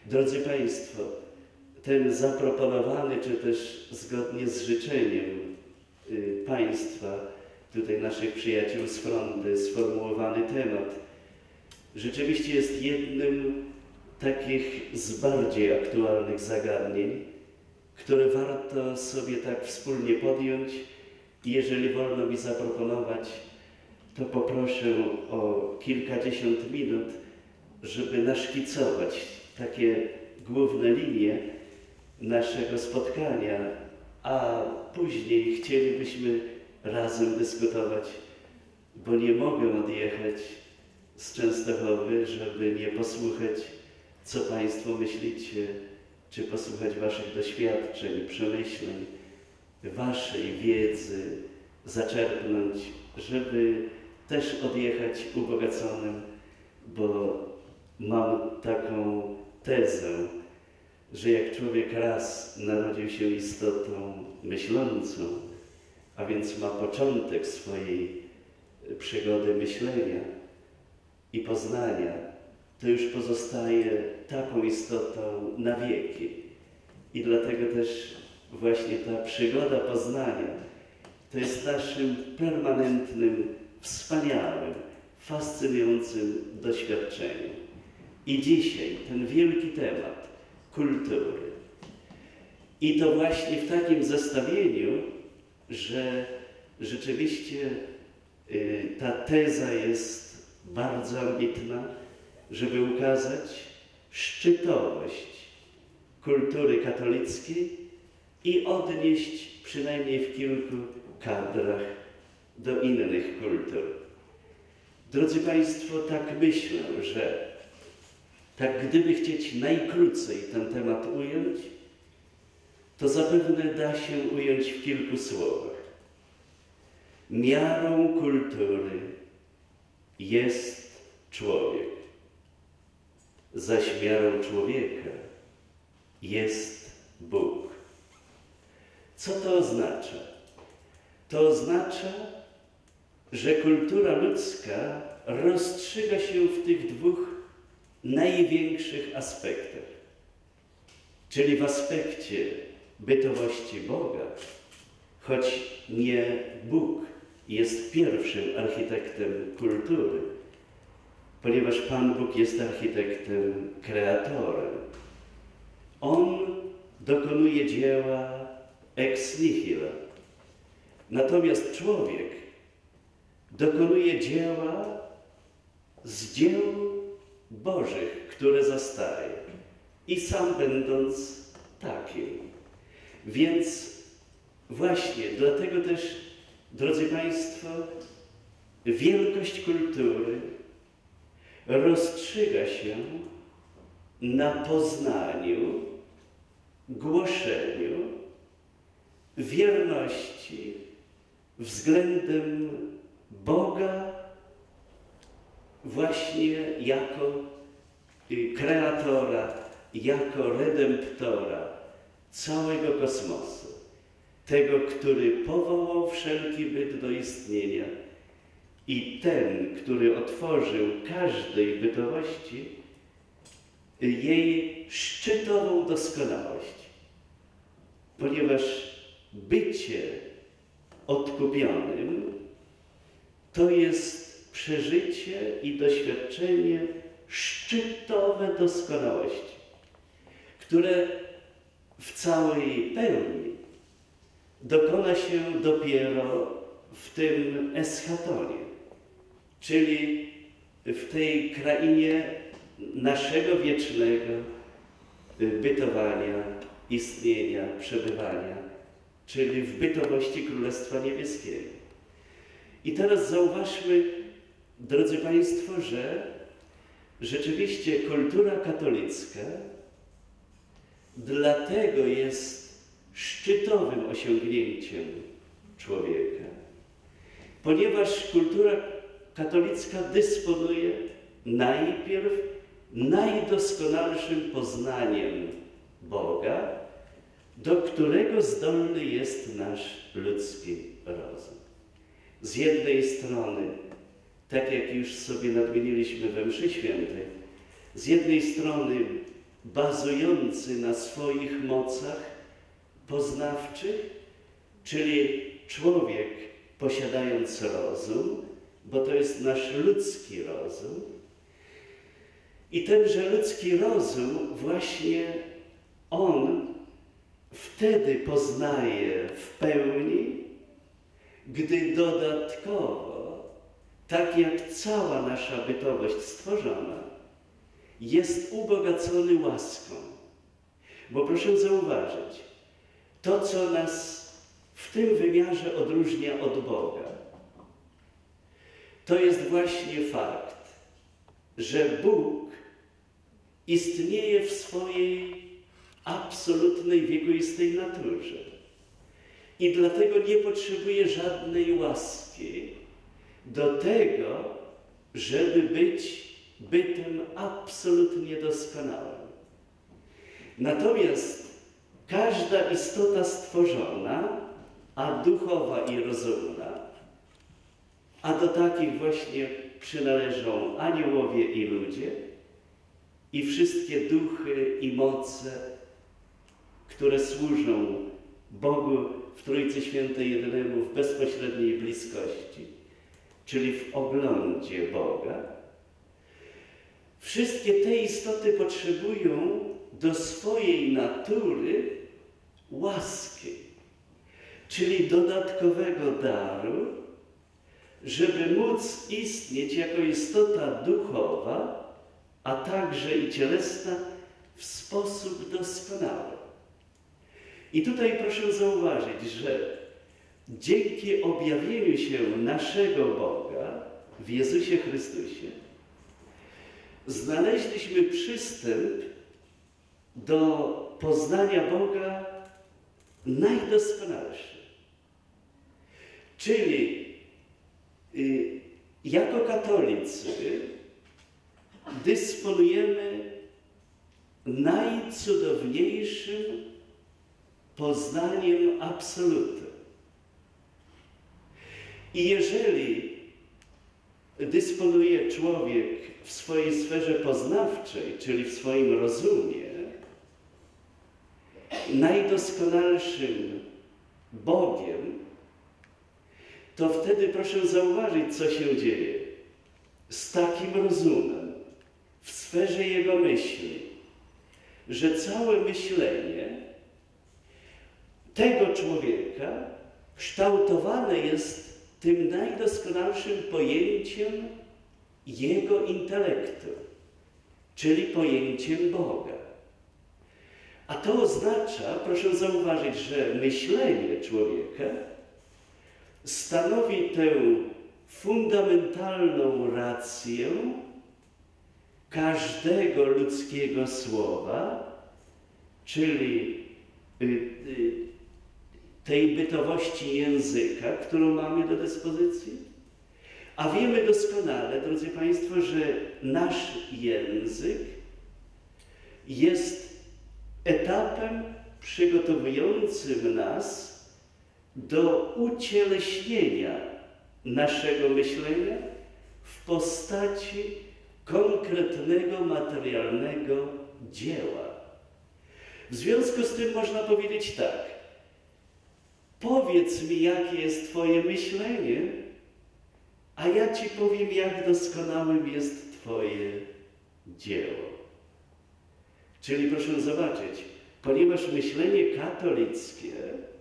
Drodzy Państwo, ten zaproponowany, czy też zgodnie z życzeniem Państwa, tutaj naszych przyjaciół z Frondy, sformułowany temat, rzeczywiście jest jednym takich z bardziej aktualnych zagadnień, które warto sobie tak wspólnie podjąć. I jeżeli wolno mi zaproponować, to poproszę o kilkadziesiąt minut, żeby naszkicować takie główne linie naszego spotkania, a później chcielibyśmy razem dyskutować, bo nie mogę odjechać z Częstochowy, żeby nie posłuchać, co Państwo myślicie, czy posłuchać Waszych doświadczeń, przemyśleń, Waszej wiedzy, zaczerpnąć, żeby też odjechać ubogaconym, bo mam taką tezę, że jak człowiek raz narodził się istotą myślącą, a więc ma początek swojej przygody myślenia i poznania, to już pozostaje taką istotą na wieki. I dlatego też właśnie ta przygoda poznania to jest naszym permanentnym, wspaniałym, fascynującym doświadczeniem. I dzisiaj ten wielki temat kultury. I to właśnie w takim zestawieniu, że rzeczywiście ta teza jest bardzo ambitna, żeby ukazać szczytowość kultury katolickiej i odnieść przynajmniej w kilku kadrach do innych kultur. Drodzy Państwo, tak myślę, że tak gdyby chcieć najkrócej ten temat ująć, to zapewne da się ująć w kilku słowach. Miarą kultury jest człowiek, zaś miarą człowieka jest Bóg. Co to oznacza? To oznacza, że kultura ludzka rozstrzyga się w tych dwóch największych aspektach, czyli w aspekcie bytowości Boga, choć nie Bóg jest pierwszym architektem kultury, ponieważ Pan Bóg jest architektem, kreatorem. On dokonuje dzieła ex nihilo. Natomiast człowiek dokonuje dzieła z dzieł Bożych, które zastaje. I sam będąc takim. Więc właśnie dlatego też, drodzy Państwo, wielkość kultury rozstrzyga się na poznaniu, głoszeniu, wierności względem Boga właśnie jako kreatora, jako redemptora całego kosmosu. Tego, który powołał wszelki byt do istnienia i ten, który otworzył każdej bytowości jej szczytową doskonałość. Ponieważ bycie odkupionym to jest przeżycie i doświadczenie szczytowe doskonałości, które w całej pełni dokona się dopiero w tym eschatonie, czyli w tej krainie naszego wiecznego bytowania, istnienia, przebywania, czyli w bytowości Królestwa Niebieskiego. I teraz zauważmy, drodzy Państwo, że rzeczywiście kultura katolicka dlatego jest szczytowym osiągnięciem człowieka, ponieważ kultura katolicka dysponuje najpierw najdoskonalszym poznaniem Boga, do którego zdolny jest nasz ludzki rozum. Z jednej strony, tak jak już sobie nadmieniliśmy we mszy świętej, z jednej strony bazujący na swoich mocach poznawczych, czyli człowiek posiadając rozum, bo to jest nasz ludzki rozum. I tenże ludzki rozum właśnie on wtedy poznaje w pełni, gdy dodatkowo, tak jak cała nasza bytowość stworzona, jest ubogacony łaską. Bo proszę zauważyć, to, co nas w tym wymiarze odróżnia od Boga, to jest właśnie fakt, że Bóg istnieje w swojej absolutnej, wiekuistej naturze i dlatego nie potrzebuje żadnej łaski do tego, żeby być bytem absolutnie doskonałym. Natomiast każda istota stworzona, a duchowa i rozumna, a do takich właśnie przynależą aniołowie i ludzie, i wszystkie duchy i moce, które służą Bogu w Trójcy Świętej Jedynemu w bezpośredniej bliskości, czyli w oglądzie Boga. Wszystkie te istoty potrzebują do swojej natury łaski, czyli dodatkowego daru, żeby móc istnieć jako istota duchowa, a także i cielesna w sposób doskonały. I tutaj proszę zauważyć, że dzięki objawieniu się naszego Boga w Jezusie Chrystusie znaleźliśmy przystęp do poznania Boga najdoskonalszy. Czyli jako katolicy dysponujemy najcudowniejszym poznaniem absolutu. I jeżeli dysponuje człowiek w swojej sferze poznawczej, czyli w swoim rozumie, najdoskonalszym Bogiem, to wtedy proszę zauważyć, co się dzieje z takim rozumem w sferze jego myśli, że całe myślenie tego człowieka kształtowane jest tym najdoskonalszym pojęciem jego intelektu, czyli pojęciem Boga. A to oznacza, proszę zauważyć, że myślenie człowieka stanowi tę fundamentalną rację każdego ludzkiego słowa, czyli tej bytowości języka, którą mamy do dyspozycji. A wiemy doskonale, drodzy Państwo, że nasz język jest etapem przygotowującym nas do ucieleśnienia naszego myślenia w postaci konkretnego, materialnego dzieła. W związku z tym można powiedzieć tak: powiedz mi, jakie jest Twoje myślenie, a ja Ci powiem, jak doskonałym jest Twoje dzieło. Czyli proszę zobaczyć, ponieważ myślenie katolickie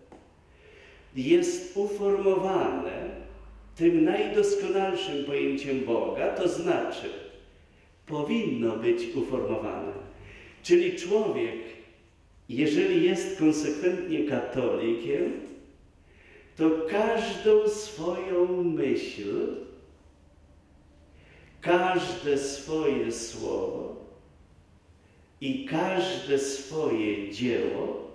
jest uformowane tym najdoskonalszym pojęciem Boga, to znaczy powinno być uformowane. Czyli człowiek, jeżeli jest konsekwentnie katolikiem, to każdą swoją myśl, każde swoje słowo i każde swoje dzieło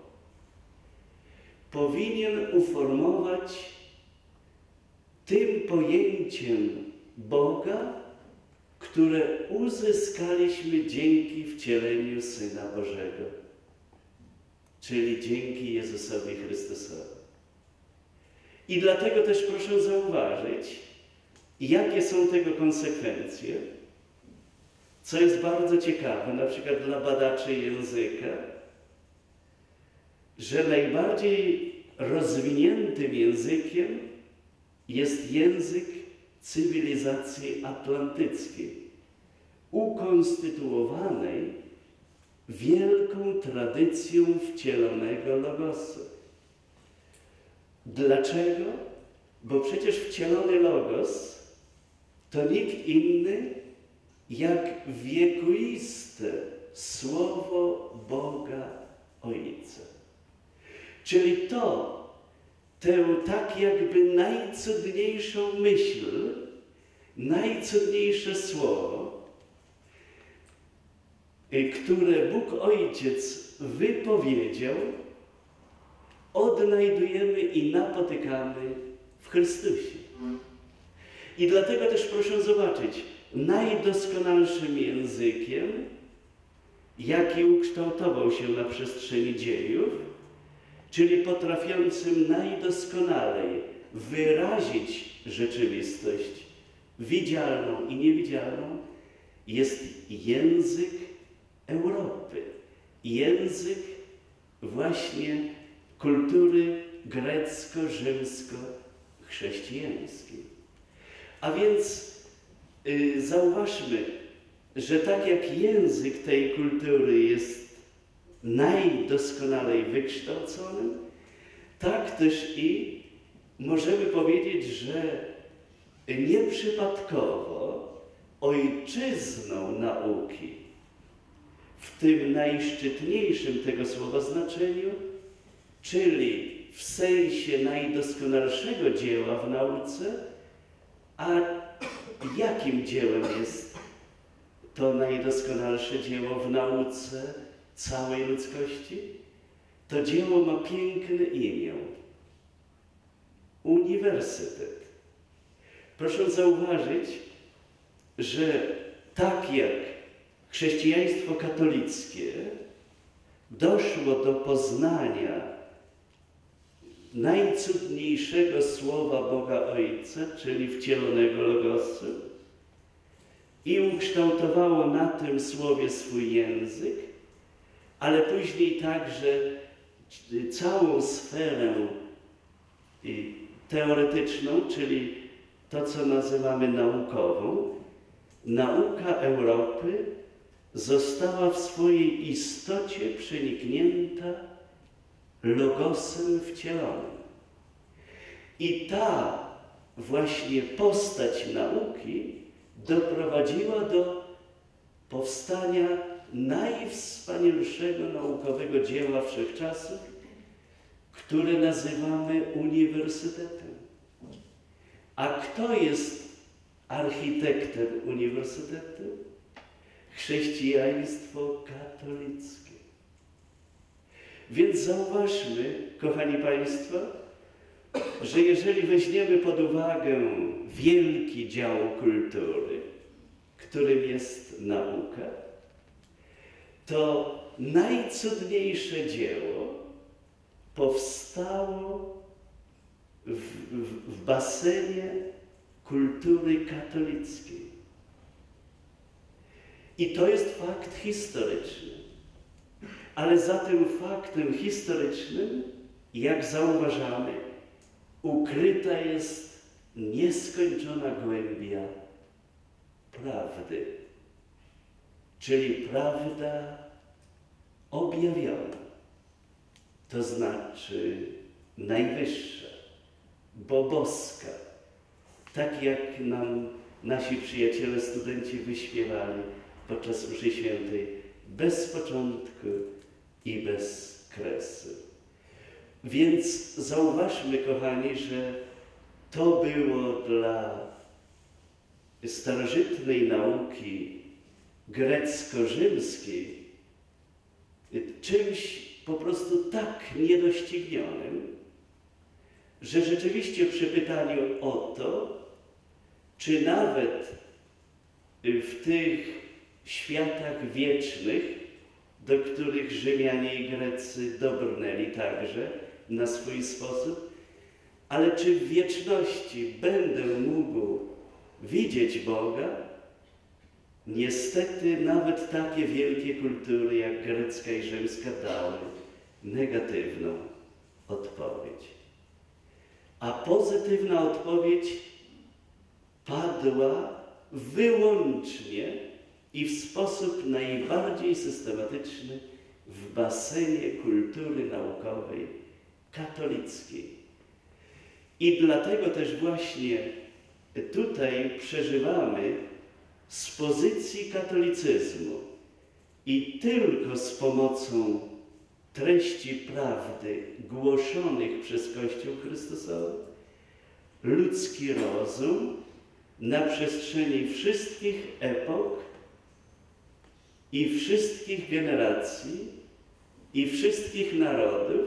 powinien uformować tym pojęciem Boga, które uzyskaliśmy dzięki wcieleniu Syna Bożego, czyli dzięki Jezusowi Chrystusowi. I dlatego też proszę zauważyć, jakie są tego konsekwencje. co jest bardzo ciekawe, na przykład dla badaczy języka, że najbardziej rozwiniętym językiem jest język cywilizacji atlantyckiej, ukonstytuowanej wielką tradycją wcielonego Logosu. Dlaczego? Bo przecież wcielony Logos to nikt inny jak wiekuiste Słowo Boga Ojca. Czyli tę tak jakby najcudniejszą myśl, najcudniejsze słowo, które Bóg Ojciec wypowiedział, odnajdujemy i napotykamy w Chrystusie. I dlatego też proszę zobaczyć, najdoskonalszym językiem, jaki ukształtował się na przestrzeni dziejów, czyli potrafiącym najdoskonalej wyrazić rzeczywistość widzialną i niewidzialną, jest język Europy. Język właśnie kultury grecko-rzymsko-chrześcijańskiej. A więc zauważmy, że tak jak język tej kultury jest najdoskonalej wykształconym, tak też i możemy powiedzieć, że nieprzypadkowo ojczyzną nauki w tym najszczytniejszym tego słowa znaczeniu, czyli w sensie najdoskonalszego dzieła w nauce, a jakim dziełem jest to najdoskonalsze dzieło w nauce całej ludzkości? To dzieło ma piękne imię. Uniwersytet. Proszę zauważyć, że tak jak chrześcijaństwo katolickie doszło do poznania najcudniejszego słowa Boga Ojca, czyli wcielonego Logosu, i ukształtowało na tym słowie swój język, ale później także całą sferę teoretyczną, czyli to, co nazywamy naukową. Nauka Europy została w swojej istocie przeniknięta Logosem wcielonym. I ta właśnie postać nauki doprowadziła do powstania najwspanialszego naukowego dzieła wszechczasów, które nazywamy uniwersytetem. A kto jest architektem uniwersytetu? Chrześcijaństwo katolickie. Więc zauważmy, kochani Państwo, że jeżeli weźmiemy pod uwagę wielki dział kultury, którym jest nauka, to najcudniejsze dzieło powstało w basenie kultury katolickiej. I to jest fakt historyczny. Ale za tym faktem historycznym, jak zauważamy, ukryta jest nieskończona głębia prawdy, czyli prawda objawiona, to znaczy najwyższa, bo boska, tak jak nam nasi przyjaciele, studenci wyśpiewali podczas mszy świętej, bez początku i bez kresu. Więc zauważmy, kochani, że to było dla starożytnej nauki grecko-rzymskiej czymś po prostu tak niedoścignionym, że rzeczywiście przy pytaniu o to, czy nawet w tych światach wiecznych, do których Rzymianie i Grecy dobrnęli także na swój sposób, ale czy w wieczności będę mógł widzieć Boga, Niestety nawet takie wielkie kultury jak grecka i rzymska dały negatywną odpowiedź. A pozytywna odpowiedź padła wyłącznie i w sposób najbardziej systematyczny w basenie kultury naukowej katolickiej. I dlatego też właśnie tutaj przeżywamy z pozycji katolicyzmu i tylko z pomocą treści prawdy głoszonych przez Kościół Chrystusowy ludzki rozum na przestrzeni wszystkich epok i wszystkich generacji i wszystkich narodów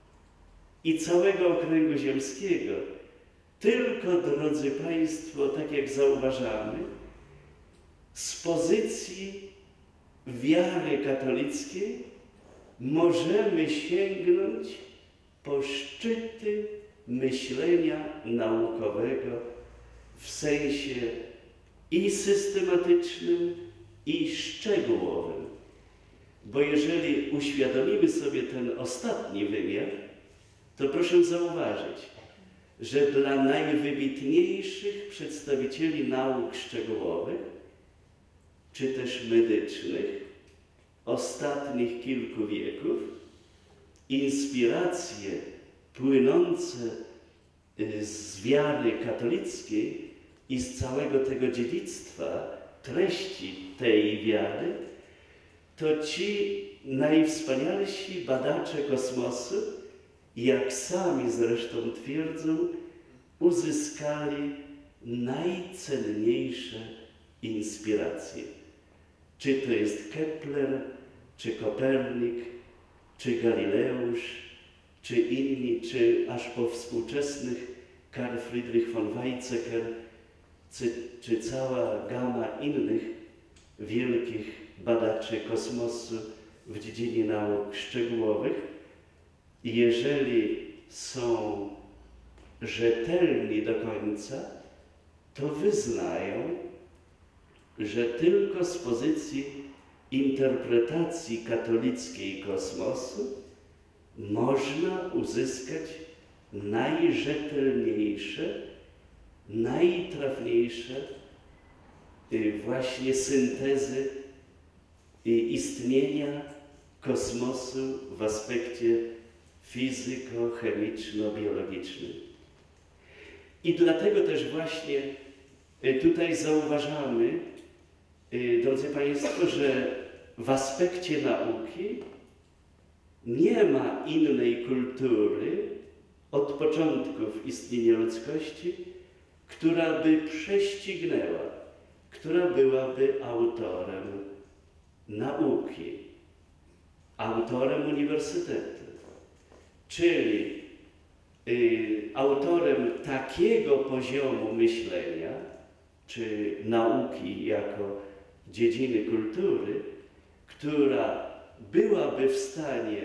i całego okręgu ziemskiego. Tylko, drodzy Państwo, tak jak zauważamy, z pozycji wiary katolickiej możemy sięgnąć po szczyty myślenia naukowego w sensie i systematycznym, i szczegółowym. Bo jeżeli uświadomimy sobie ten ostatni wymiar, to proszę zauważyć, że dla najwybitniejszych przedstawicieli nauk szczegółowych, czy też medycznych, ostatnich kilku wieków, inspiracje płynące z wiary katolickiej i z całego tego dziedzictwa, treści tej wiary, to ci najwspanialsi badacze kosmosu, jak sami zresztą twierdzą, uzyskali najcenniejsze inspiracje. Czy to jest Kepler, czy Kopernik, czy Galileusz, czy inni, czy aż po współczesnych Karl Friedrich von Weizsäcker, czy cała gama innych wielkich badaczy kosmosu w dziedzinie nauk szczegółowych, jeżeli są rzetelni do końca, to wyznają, że tylko z pozycji interpretacji katolickiej kosmosu można uzyskać najrzetelniejsze, najtrafniejsze właśnie syntezy istnienia kosmosu w aspekcie fizyko-chemiczno-biologicznym. I dlatego też właśnie tutaj zauważamy, drodzy Państwo, że w aspekcie nauki nie ma innej kultury od początków istnienia ludzkości, która by prześcignęła, która byłaby autorem nauki, autorem uniwersytetu, czyli autorem takiego poziomu myślenia, czy nauki jako dziedziny kultury, która byłaby w stanie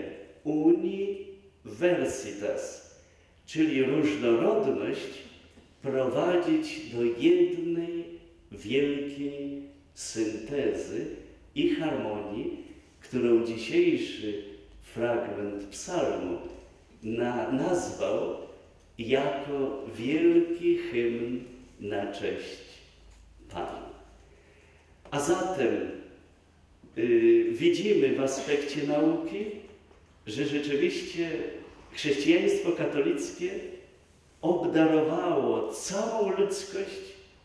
universitas, czyli różnorodność, prowadzić do jednej wielkiej syntezy i harmonii, którą dzisiejszy fragment psalmu nazwał jako wielki hymn na cześć Pana. A zatem widzimy w aspekcie nauki, że rzeczywiście chrześcijaństwo katolickie obdarowało całą ludzkość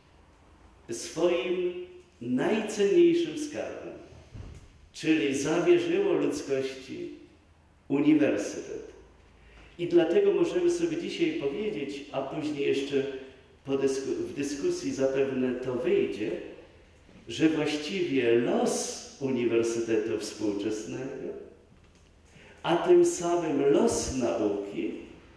swoim najcenniejszym skarbem, czyli zawierzyło ludzkości uniwersytet. I dlatego możemy sobie dzisiaj powiedzieć, a później jeszcze w dyskusji zapewne to wyjdzie, że właściwie los uniwersytetu współczesnego, a tym samym los nauki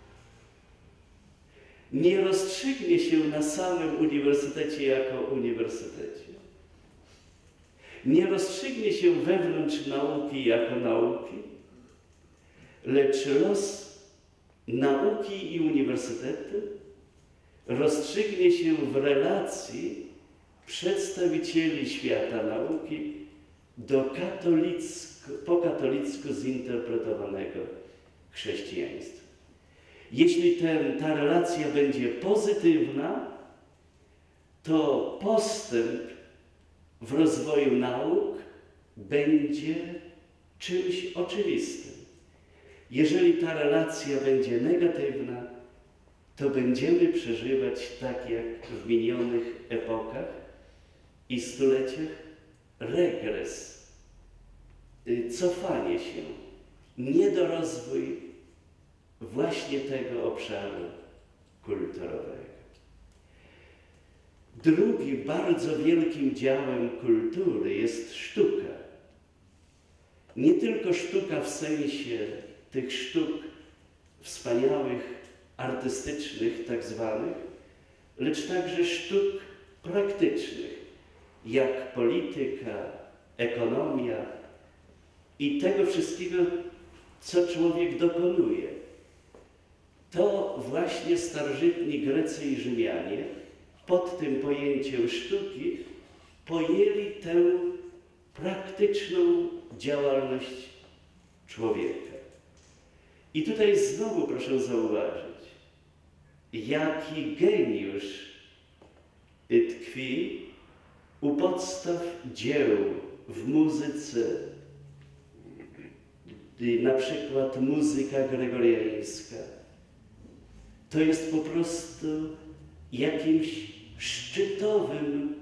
nie rozstrzygnie się na samym uniwersytecie jako uniwersytecie. Nie rozstrzygnie się wewnątrz nauki jako nauki, lecz los nauki i uniwersytetu rozstrzygnie się w relacji przedstawicieli świata nauki do po katolicku zinterpretowanego chrześcijaństwa. Jeśli ta relacja będzie pozytywna, to postęp w rozwoju nauk będzie czymś oczywistym. Jeżeli ta relacja będzie negatywna, to będziemy przeżywać, tak jak w minionych epokach i stuleciach, regres, cofanie się, niedorozwój właśnie tego obszaru kulturowego. Drugim bardzo wielkim działem kultury jest sztuka. Nie tylko sztuka w sensie tych sztuk wspaniałych, artystycznych tak zwanych, lecz także sztuk praktycznych, jak polityka, ekonomia i tego wszystkiego, co człowiek dokonuje. To właśnie starożytni Grecy i Rzymianie pod tym pojęciem sztuki pojęli tę praktyczną działalność człowieka. I tutaj znowu proszę zauważyć, jaki geniusz tkwi u podstaw dzieł w muzyce, na przykład muzyka gregoriańska. To jest po prostu jakimś szczytowym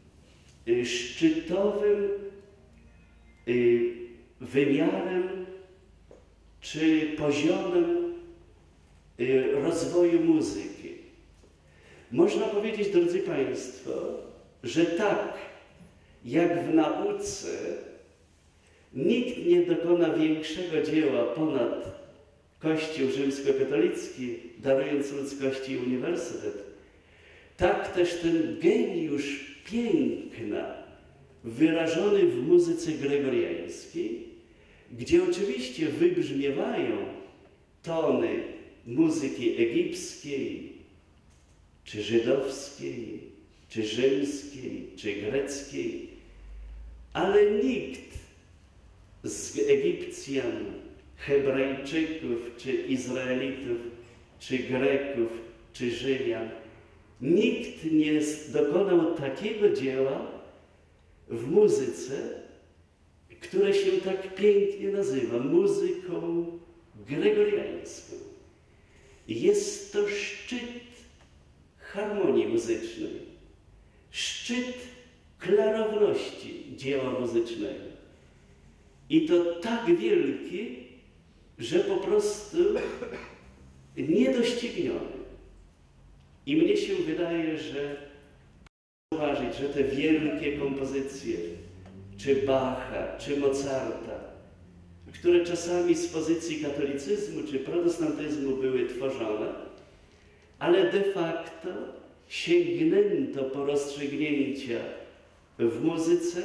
wymiarem czy poziomem rozwoju muzyki. Można powiedzieć, drodzy Państwo, że tak jak w nauce nikt nie dokona większego dzieła ponad Kościół rzymskokatolicki, darując ludzkości uniwersytet, tak też ten geniusz piękna wyrażony w muzyce gregoriańskiej, gdzie oczywiście wybrzmiewają tony muzyki egipskiej, czy żydowskiej, czy rzymskiej, czy greckiej, ale nikt z Egipcjan, Hebrajczyków, czy Izraelitów, czy Greków, czy Rzymian, nikt nie dokonał takiego dzieła w muzyce, które się tak pięknie nazywa muzyką gregoriańską. Jest to szczyt harmonii muzycznej, szczyt klarowności dzieła muzycznego. I to tak wielki, że po prostu niedościgniony. I mnie się wydaje, że zauważyć, że te wielkie kompozycje, czy Bacha, czy Mozarta, które czasami z pozycji katolicyzmu czy protestantyzmu były tworzone, ale de facto sięgnięto po rozstrzygnięcia w muzyce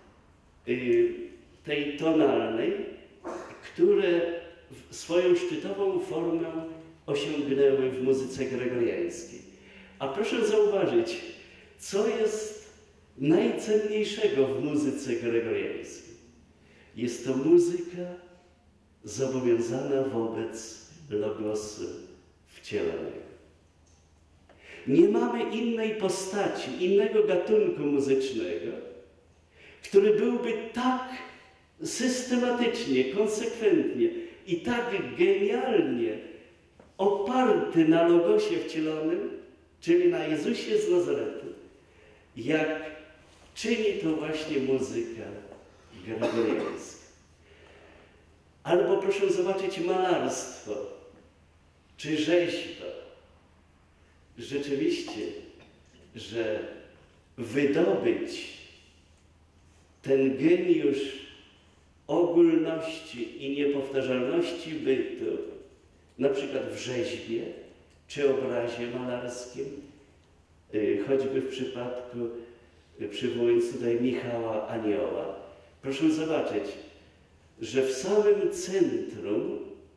tej tonalnej, które swoją szczytową formę osiągnęły w muzyce gregoriańskiej. A proszę zauważyć, co jest najcenniejszego w muzyce gregoriańskiej. Jest to muzyka zobowiązana wobec Logosu wcielonego. Nie mamy innej postaci, innego gatunku muzycznego, który byłby tak systematycznie, konsekwentnie i tak genialnie oparty na Logosie wcielonym, czyli na Jezusie z Nazaretu, jak czyni to właśnie muzyka gregoriańska. Albo proszę zobaczyć malarstwo, czy rzeźba. Rzeczywiście, że wydobyć ten geniusz ogólności i niepowtarzalności bytu, na przykład w rzeźbie czy obrazie malarskim, choćby w przypadku, przywołując tutaj Michała Anioła, proszę zobaczyć, że w samym centrum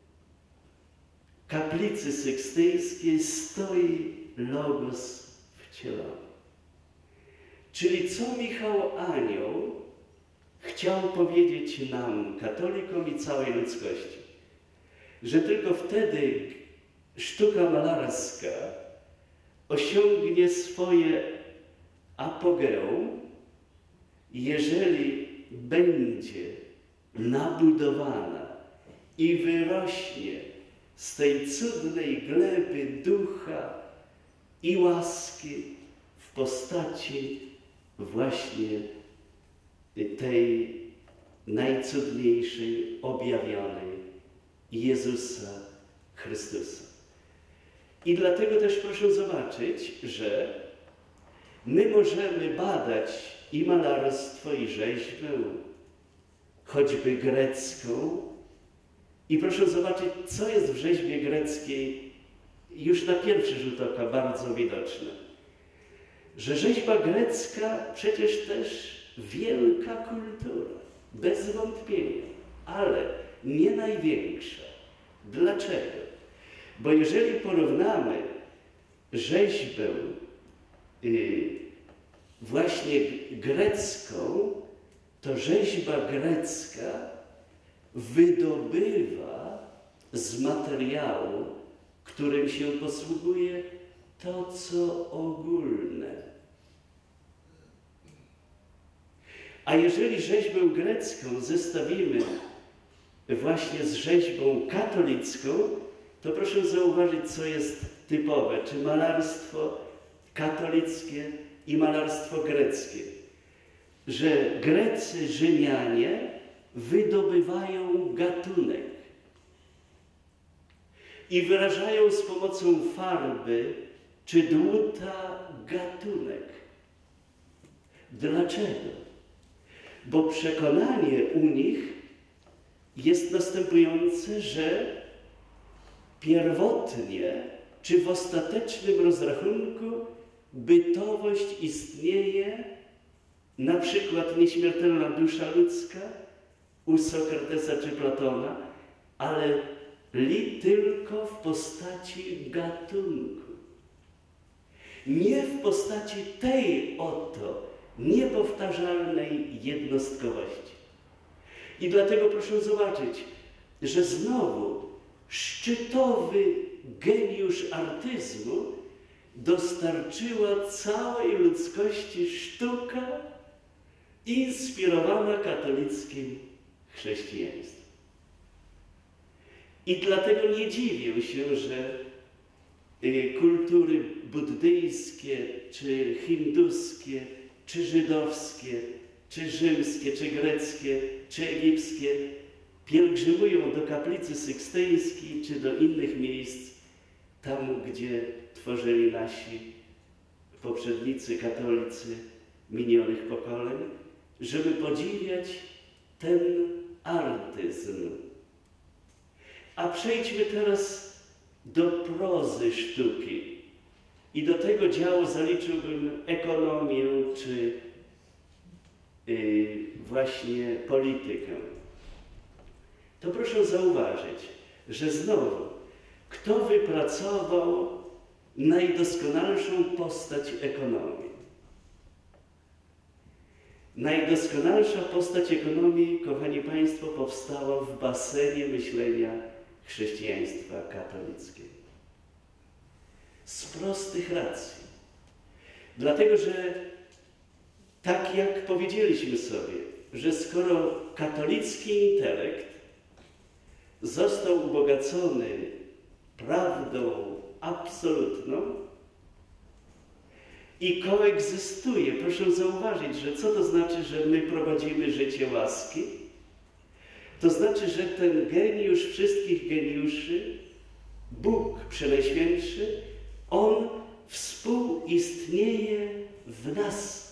kaplicy sykstyjskiej stoi Logos wcielony. Czyli co Michał Anioł chciał powiedzieć nam, katolikom i całej ludzkości? Że tylko wtedy sztuka malarska osiągnie swoje apogeum, jeżeli będzie nabudowana i wyrośnie z tej cudnej gleby ducha i łaski w postaci właśnie tej najcudniejszej, objawionej Jezusa Chrystusa. I dlatego też proszę zobaczyć, że my możemy badać i malarstwo, i rzeźbę, choćby grecką. I proszę zobaczyć, co jest w rzeźbie greckiej już na pierwszy rzut oka bardzo widoczne. Że rzeźba grecka przecież też wielka kultura, bez wątpienia, ale nie największa. Dlaczego? Bo jeżeli porównamy rzeźbę właśnie grecką, to rzeźba grecka wydobywa z materiału, którym się posługuje, to, co ogólne. A jeżeli rzeźbę grecką zestawimy właśnie z rzeźbą katolicką, to proszę zauważyć, co jest typowe, czy malarstwo katolickie i malarstwo greckie. Że Grecy, Rzymianie wydobywają gatunek i wyrażają z pomocą farby czy dłuta gatunek. Dlaczego? Bo przekonanie u nich jest następujące, że pierwotnie czy w ostatecznym rozrachunku bytowość istnieje, na przykład nieśmiertelna dusza ludzka u Sokratesa czy Platona, ale tylko w postaci gatunku. Nie w postaci tej oto niepowtarzalnej jednostkowości. I dlatego proszę zobaczyć, że znowu szczytowy geniusz artyzmu dostarczyła całej ludzkości sztuka inspirowana katolickim chrześcijaństwem. I dlatego nie dziwię się, że kultury buddyjskie, czy hinduskie, czy żydowskie, czy rzymskie, czy greckie, czy egipskie pielgrzymują do kaplicy sykstyńskiej, czy do innych miejsc, tam gdzie tworzyli nasi poprzednicy katolicy minionych pokoleń, żeby podziwiać ten artyzm. A przejdźmy teraz do prozy sztuki. I do tego działu zaliczyłbym ekonomię, czy właśnie politykę. To proszę zauważyć, że znowu, kto wypracował najdoskonalszą postać ekonomii? Najdoskonalsza postać ekonomii, kochani Państwo, powstała w basenie myślenia chrześcijaństwa katolickiego. Z prostych racji. Dlatego, że tak jak powiedzieliśmy sobie, że skoro katolicki intelekt został ubogacony prawdą absolutną i koegzystuje, proszę zauważyć, że co to znaczy, że my prowadzimy życie łaski? To znaczy, że ten geniusz wszystkich geniuszy, Bóg Przenajświętszy, On współistnieje w nas.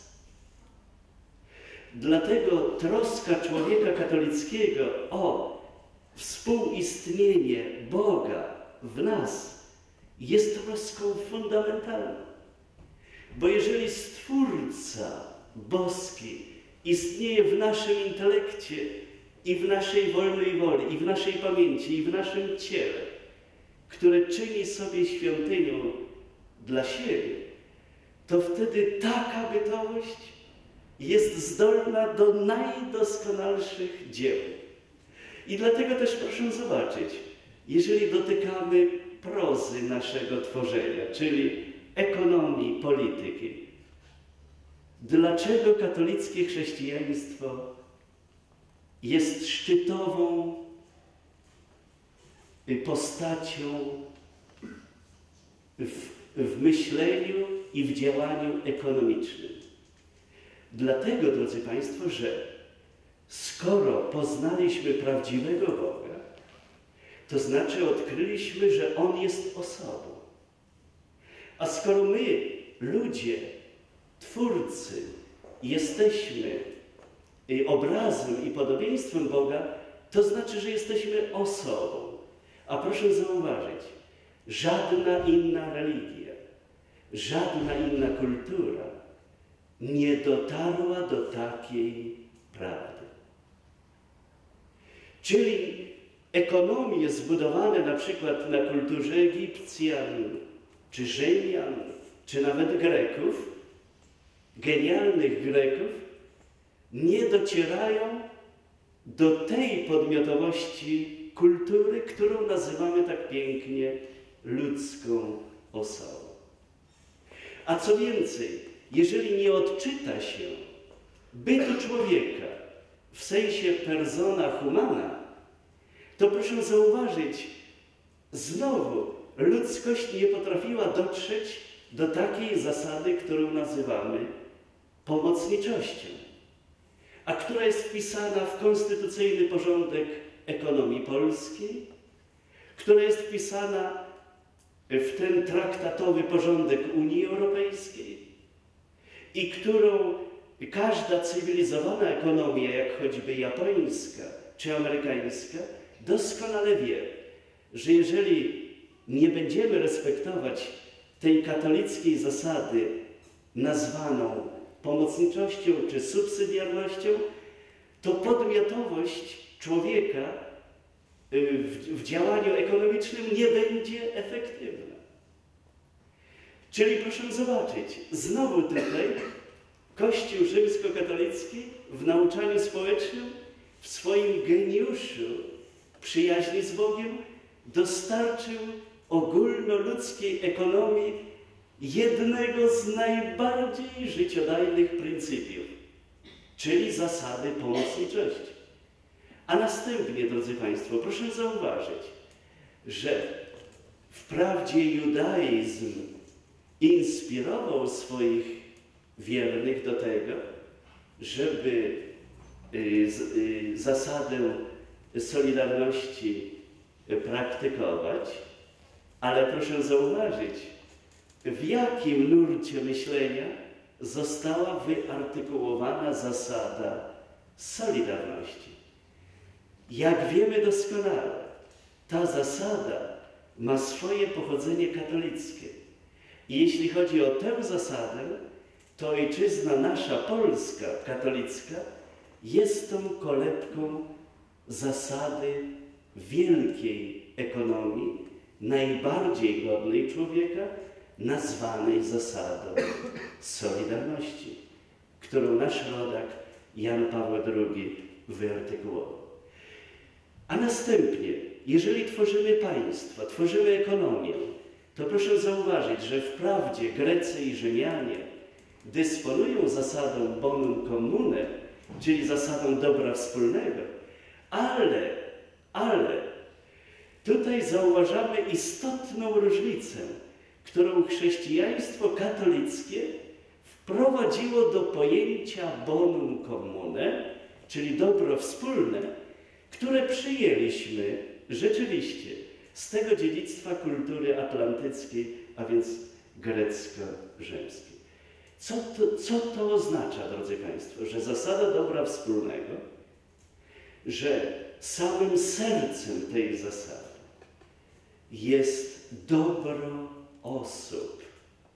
Dlatego troska człowieka katolickiego o współistnienie Boga w nas jest troską fundamentalną. Bo jeżeli Stwórca boski istnieje w naszym intelekcie i w naszej wolnej woli, i w naszej pamięci, i w naszym ciele, które czyni sobie świątynią dla siebie, to wtedy taka bytowość jest zdolna do najdoskonalszych dzieł. I dlatego też proszę zobaczyć, jeżeli dotykamy prozy naszego tworzenia, czyli ekonomii, polityki, dlaczego katolickie chrześcijaństwo jest szczytową postacią w myśleniu i w działaniu ekonomicznym? Dlatego, drodzy Państwo, że skoro poznaliśmy prawdziwego Boga, to znaczy odkryliśmy, że On jest osobą. A skoro my, ludzie, twórcy, jesteśmy obrazem i podobieństwem Boga, to znaczy, że jesteśmy osobą. A proszę zauważyć, żadna inna religia, żadna inna kultura nie dotarła do takiej prawdy. Czyli ekonomie zbudowane na przykład na kulturze Egipcjan, czy Rzymian, czy nawet Greków, genialnych Greków, nie docierają do tej podmiotowości kultury, którą nazywamy tak pięknie ludzką osobą. A co więcej, jeżeli nie odczyta się bytu człowieka w sensie persona humana, to proszę zauważyć, znowu ludzkość nie potrafiła dotrzeć do takiej zasady, którą nazywamy pomocniczością, a która jest wpisana w konstytucyjny porządek ekonomii polskiej, która jest wpisana w ten traktatowy porządek Unii Europejskiej i którą każda cywilizowana ekonomia, jak choćby japońska czy amerykańska, doskonale wie, że jeżeli nie będziemy respektować tej katolickiej zasady nazwaną pomocniczością czy subsydiarnością, to podmiotowość człowieka w działaniu ekonomicznym nie będzie efektywna. Czyli proszę zobaczyć, znowu tutaj Kościół rzymskokatolicki w nauczaniu społecznym, w swoim geniuszu przyjaźni z Bogiem dostarczył ogólnoludzkiej ekonomii jednego z najbardziej życiodajnych pryncypiów, czyli zasady pomocniczości. A następnie, drodzy Państwo, proszę zauważyć, że wprawdzie judaizm inspirował swoich wiernych do tego, żeby zasadę solidarności praktykować, ale proszę zauważyć, w jakim nurcie myślenia została wyartykułowana zasada solidarności. Jak wiemy doskonale, ta zasada ma swoje pochodzenie katolickie. I jeśli chodzi o tę zasadę, to ojczyzna nasza, Polska katolicka, jest tą kolebką zasady wielkiej ekonomii, najbardziej godnej człowieka, nazwanej zasadą solidarności, którą nasz rodak Jan Paweł II wyartykułował. A następnie, jeżeli tworzymy państwo, tworzymy ekonomię, to proszę zauważyć, że wprawdzie Grecy i Rzymianie dysponują zasadą bonum commune, czyli zasadą dobra wspólnego, ale tutaj zauważamy istotną różnicę, którą chrześcijaństwo katolickie wprowadziło do pojęcia bonum commune, czyli dobro wspólne, które przyjęliśmy rzeczywiście z tego dziedzictwa kultury atlantyckiej, a więc grecko-rzymskiej. Co to oznacza, drodzy Państwo? Że zasada dobra wspólnego, że samym sercem tej zasady jest dobro osób.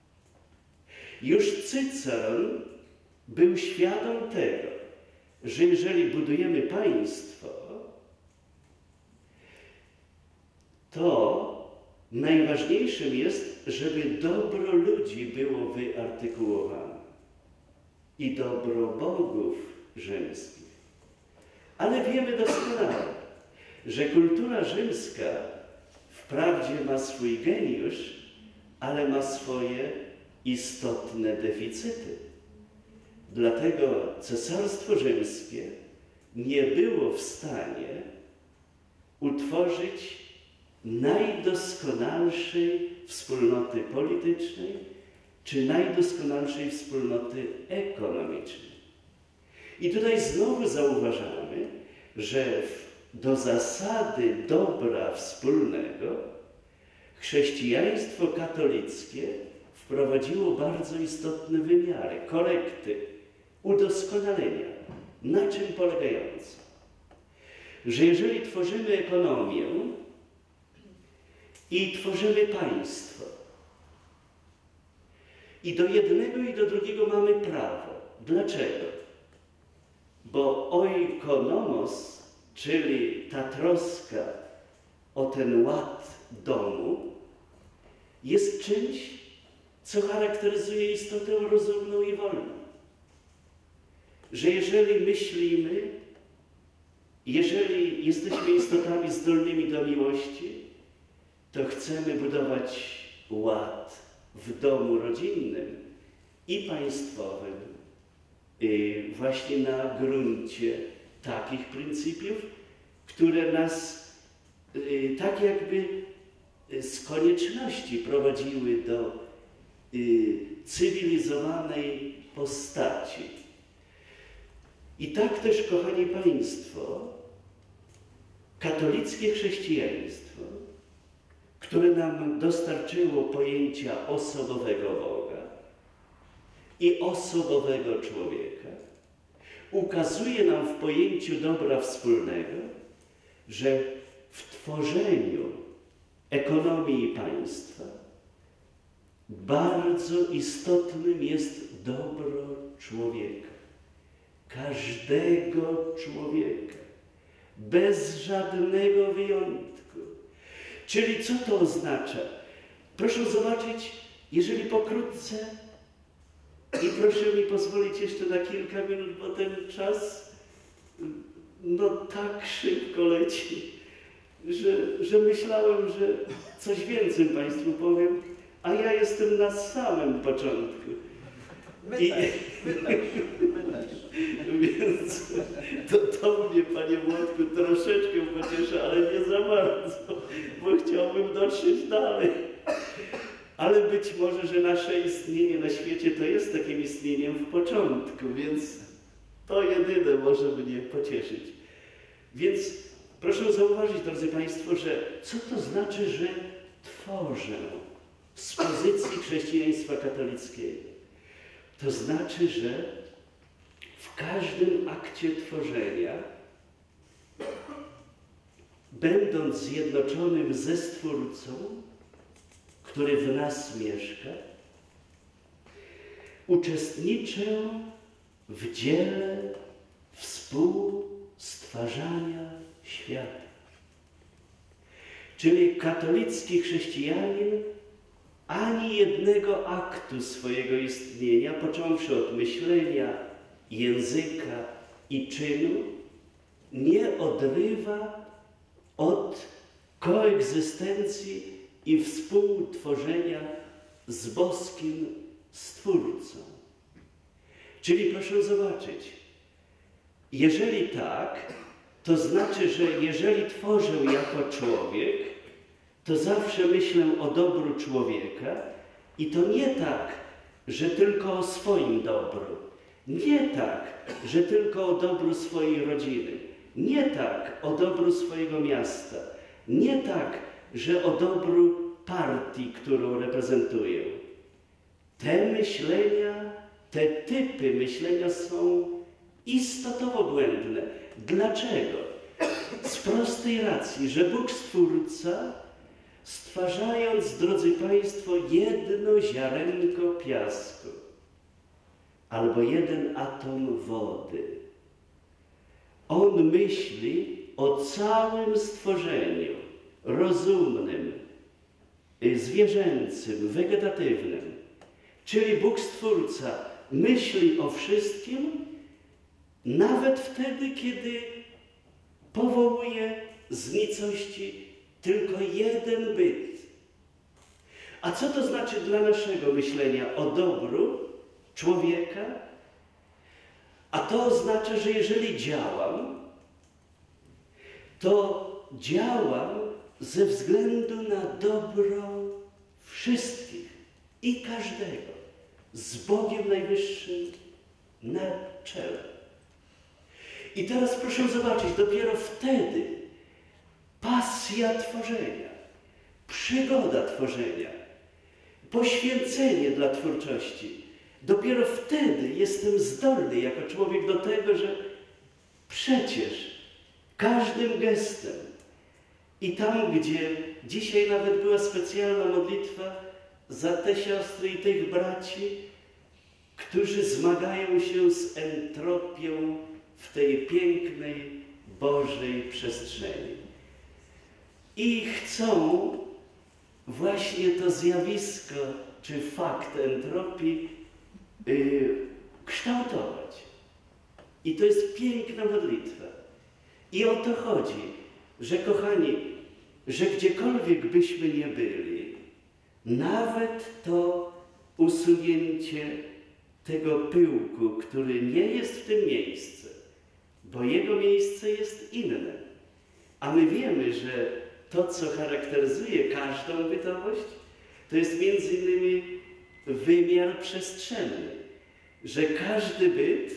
Już Cyceron był świadom tego, że jeżeli budujemy państwo, to najważniejszym jest, żeby dobro ludzi było wyartykułowane i dobro bogów rzymskich. Ale wiemy doskonale, że kultura rzymska wprawdzie ma swój geniusz, ale ma swoje istotne deficyty. Dlatego Cesarstwo Rzymskie nie było w stanie utworzyć najdoskonalszej wspólnoty politycznej czy najdoskonalszej wspólnoty ekonomicznej. I tutaj znowu zauważamy, że do zasady dobra wspólnego chrześcijaństwo katolickie wprowadziło bardzo istotne wymiary, korekty, udoskonalenia. Na czym polegające? Że jeżeli tworzymy ekonomię i tworzymy państwo i do jednego i do drugiego mamy prawo. Dlaczego? Bo oikonomos, czyli ta troska o ten ład domu, jest czymś, co charakteryzuje istotę rozumną i wolną. Że jeżeli myślimy, jeżeli jesteśmy istotami zdolnymi do miłości, to chcemy budować ład w domu rodzinnym i państwowym, właśnie na gruncie takich pryncypiów, które nas tak jakby z konieczności prowadziły do cywilizowanej postaci. I tak też, kochani Państwo, katolickie chrześcijaństwo, które nam dostarczyło pojęcia osobowego Boga i osobowego człowieka, ukazuje nam w pojęciu dobra wspólnego, że w tworzeniu ekonomii państwa bardzo istotnym jest dobro człowieka. Każdego człowieka. Bez żadnego wyjątku. Czyli co to oznacza? Proszę zobaczyć, jeżeli pokrótce, i proszę mi pozwolić jeszcze na kilka minut, bo ten czas no tak szybko leci, że myślałem, że coś więcej Państwu powiem, a ja jestem na samym początku. My też. Więc to mnie, Panie Włodku, troszeczkę pocieszy, ale nie za bardzo, bo chciałbym dotrzeć dalej. Ale być może, że nasze istnienie na świecie to jest takim istnieniem w początku, więc to jedyne może mnie pocieszyć. Więc proszę zauważyć, drodzy Państwo, że co to znaczy, że tworzę z pozycji chrześcijaństwa katolickiego? To znaczy, że w każdym akcie tworzenia, będąc zjednoczonym ze Stwórcą, który w nas mieszka, uczestniczę w dziele współstwarzania świata. Czyli katolicki chrześcijanin ani jednego aktu swojego istnienia, począwszy od myślenia, języka i czynu, nie odrywa od koegzystencji i współtworzenia z boskim Stwórcą. Czyli proszę zobaczyć, jeżeli tak, to znaczy, że jeżeli tworzę jako człowiek, to zawsze myślę o dobru człowieka i to nie tak, że tylko o swoim dobru. Nie tak, że tylko o dobru swojej rodziny. Nie tak, o dobru swojego miasta. Nie tak, że o dobru partii, którą reprezentuję. Te myślenia, te typy myślenia są istotowo błędne. Dlaczego? Z prostej racji, że Bóg Stwórca, stwarzając, drodzy Państwo, jedno ziarenko piasku albo jeden atom wody, On myśli o całym stworzeniu rozumnym zwierzęcym, wegetatywnym. Czyli Bóg Stwórca myśli o wszystkim, nawet wtedy, kiedy powołuje z nicości tylko jeden byt. A co to znaczy dla naszego myślenia o dobru człowieka? A to oznacza, że jeżeli działam, to działam ze względu na dobro wszystkich i każdego, z Bogiem Najwyższym na czele. I teraz proszę zobaczyć, dopiero wtedy pasja tworzenia, przygoda tworzenia, poświęcenie dla twórczości, dopiero wtedy jestem zdolny jako człowiek do tego, że przecież każdym gestem i tam, gdzie dzisiaj nawet była specjalna modlitwa za te siostry i tych braci, którzy zmagają się z entropią w tej pięknej, Bożej przestrzeni. I chcą właśnie to zjawisko, czy fakt entropii kształtować. I to jest piękna modlitwa. I o to chodzi, że kochani, że gdziekolwiek byśmy nie byli, nawet to usunięcie tego pyłku, który nie jest w tym miejscu, bo jego miejsce jest inne. A my wiemy, że to, co charakteryzuje każdą bytowość, to jest między innymi wymiar przestrzenny, że każdy byt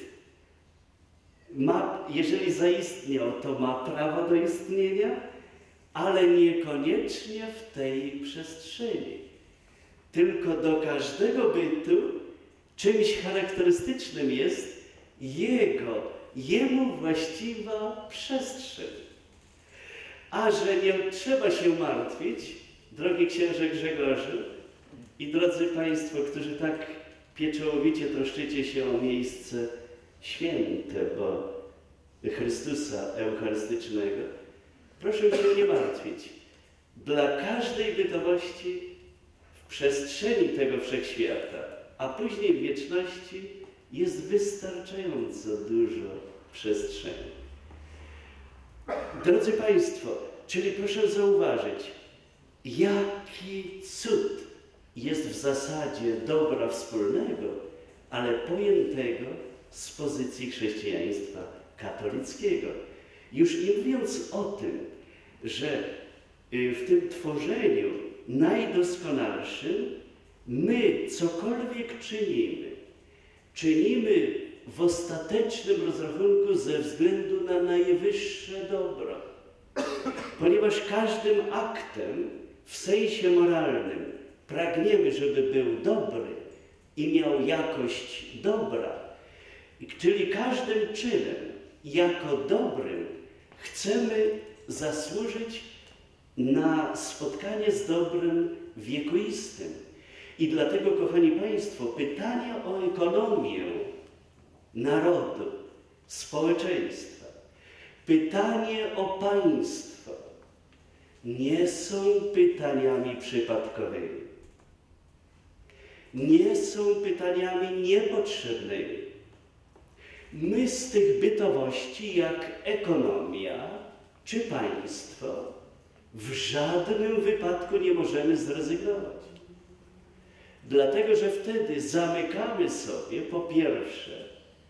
ma, jeżeli zaistniał, to ma prawo do istnienia, ale niekoniecznie w tej przestrzeni. Tylko do każdego bytu czymś charakterystycznym jest jemu właściwa przestrzeń. A że nie trzeba się martwić, drogi księże Grzegorzu i drodzy Państwo, którzy tak pieczołowicie troszczycie się o miejsce święte, bo Chrystusa Eucharystycznego, proszę się nie martwić. Dla każdej bytowości w przestrzeni tego wszechświata, a później w wieczności jest wystarczająco dużo przestrzeni. Drodzy Państwo, czyli proszę zauważyć, jaki cud jest w zasadzie dobra wspólnego, ale pojętego z pozycji chrześcijaństwa katolickiego. Już nie mówiąc o tym, że w tym tworzeniu najdoskonalszym my cokolwiek czynimy w ostatecznym rozrachunku ze względu na najwyższe dobro. Ponieważ każdym aktem w sensie moralnym pragniemy, żeby był dobry i miał jakość dobra, czyli każdym czynem jako dobrym chcemy zasłużyć na spotkanie z dobrem wiekuistym. I dlatego, kochani Państwo, pytania o ekonomię narodu, społeczeństwa, pytanie o państwo nie są pytaniami przypadkowymi. Nie są pytaniami niepotrzebnymi. My z tych bytowości, jak ekonomia czy państwo, w żadnym wypadku nie możemy zrezygnować. Dlatego, że wtedy zamykamy sobie, po pierwsze,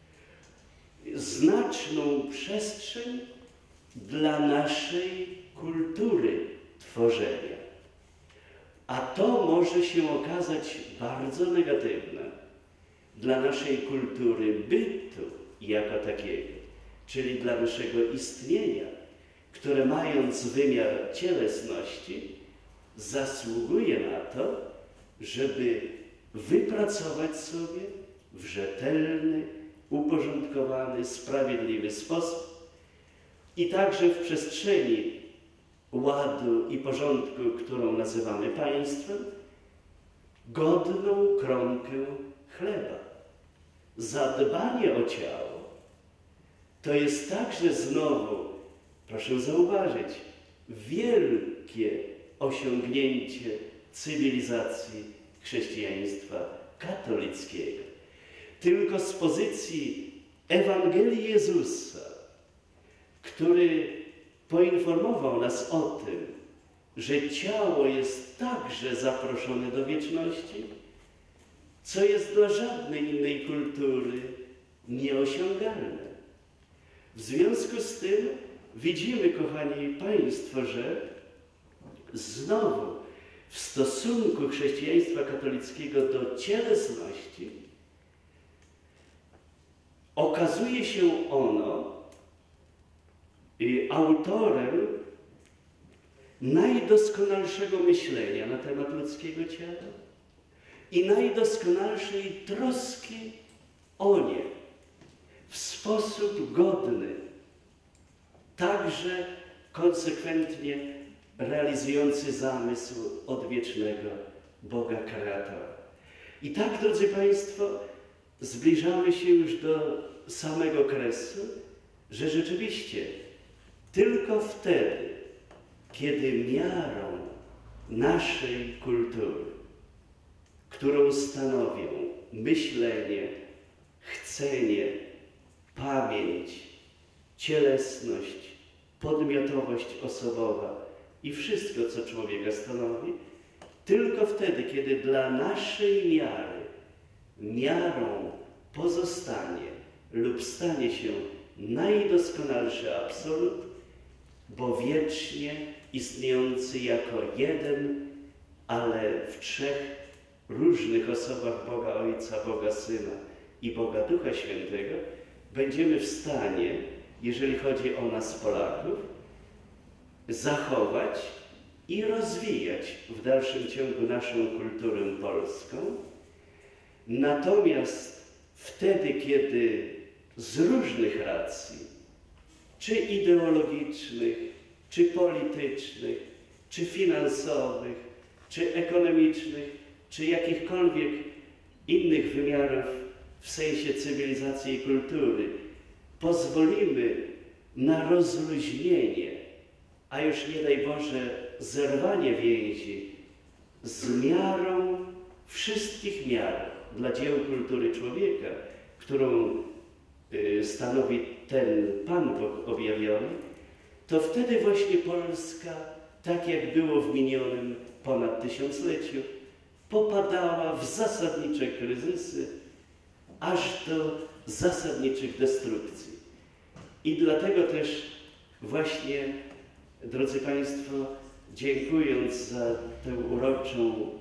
znaczną przestrzeń dla naszej kultury tworzenia. A to może się okazać bardzo negatywne dla naszej kultury bytu jako takiego, czyli dla naszego istnienia, które mając wymiar cielesności, zasługuje na to, żeby wypracować sobie w rzetelny, uporządkowany, sprawiedliwy sposób i także w przestrzeni ładu i porządku, którą nazywamy państwem, godną kromkę chleba. Zadbanie o ciało to jest także znowu, proszę zauważyć, wielkie osiągnięcie cywilizacji chrześcijaństwa katolickiego. Tylko z pozycji Ewangelii Jezusa, który poinformował nas o tym, że ciało jest także zaproszone do wieczności, co jest dla żadnej innej kultury nieosiągalne. W związku z tym widzimy, kochani Państwo, że znowu w stosunku chrześcijaństwa katolickiego do cielesności okazuje się ono autorem najdoskonalszego myślenia na temat ludzkiego ciała i najdoskonalszej troski o nie w sposób godny, także konsekwentnie realizujący zamysł odwiecznego Boga Kreatora. I tak, drodzy Państwo, zbliżamy się już do samego kresu, że rzeczywiście tylko wtedy, kiedy miarą naszej kultury, którą stanowią myślenie, chcenie, pamięć, cielesność, podmiotowość osobowa i wszystko, co człowieka stanowi, tylko wtedy, kiedy dla naszej miary miarą pozostanie lub stanie się najdoskonalszy absolut, bo wiecznie istniejący jako jeden, ale w trzech różnych osobach Boga Ojca, Boga Syna i Boga Ducha Świętego, będziemy w stanie, jeżeli chodzi o nas Polaków, zachować i rozwijać w dalszym ciągu naszą kulturę polską. Natomiast wtedy, kiedy z różnych racji, czy ideologicznych, czy politycznych, czy finansowych, czy ekonomicznych, czy jakichkolwiek innych wymiarów w sensie cywilizacji i kultury, pozwolimy na rozluźnienie, a już nie daj Boże zerwanie więzi z miarą wszystkich miar dla dzieł kultury człowieka, którą stanowi ten Pan Bóg objawiony, to wtedy właśnie Polska, tak jak było w minionym ponad tysiącleciu, popadała w zasadnicze kryzysy, aż do zasadniczych destrukcji. I dlatego też właśnie, drodzy Państwo, dziękując za tę uroczą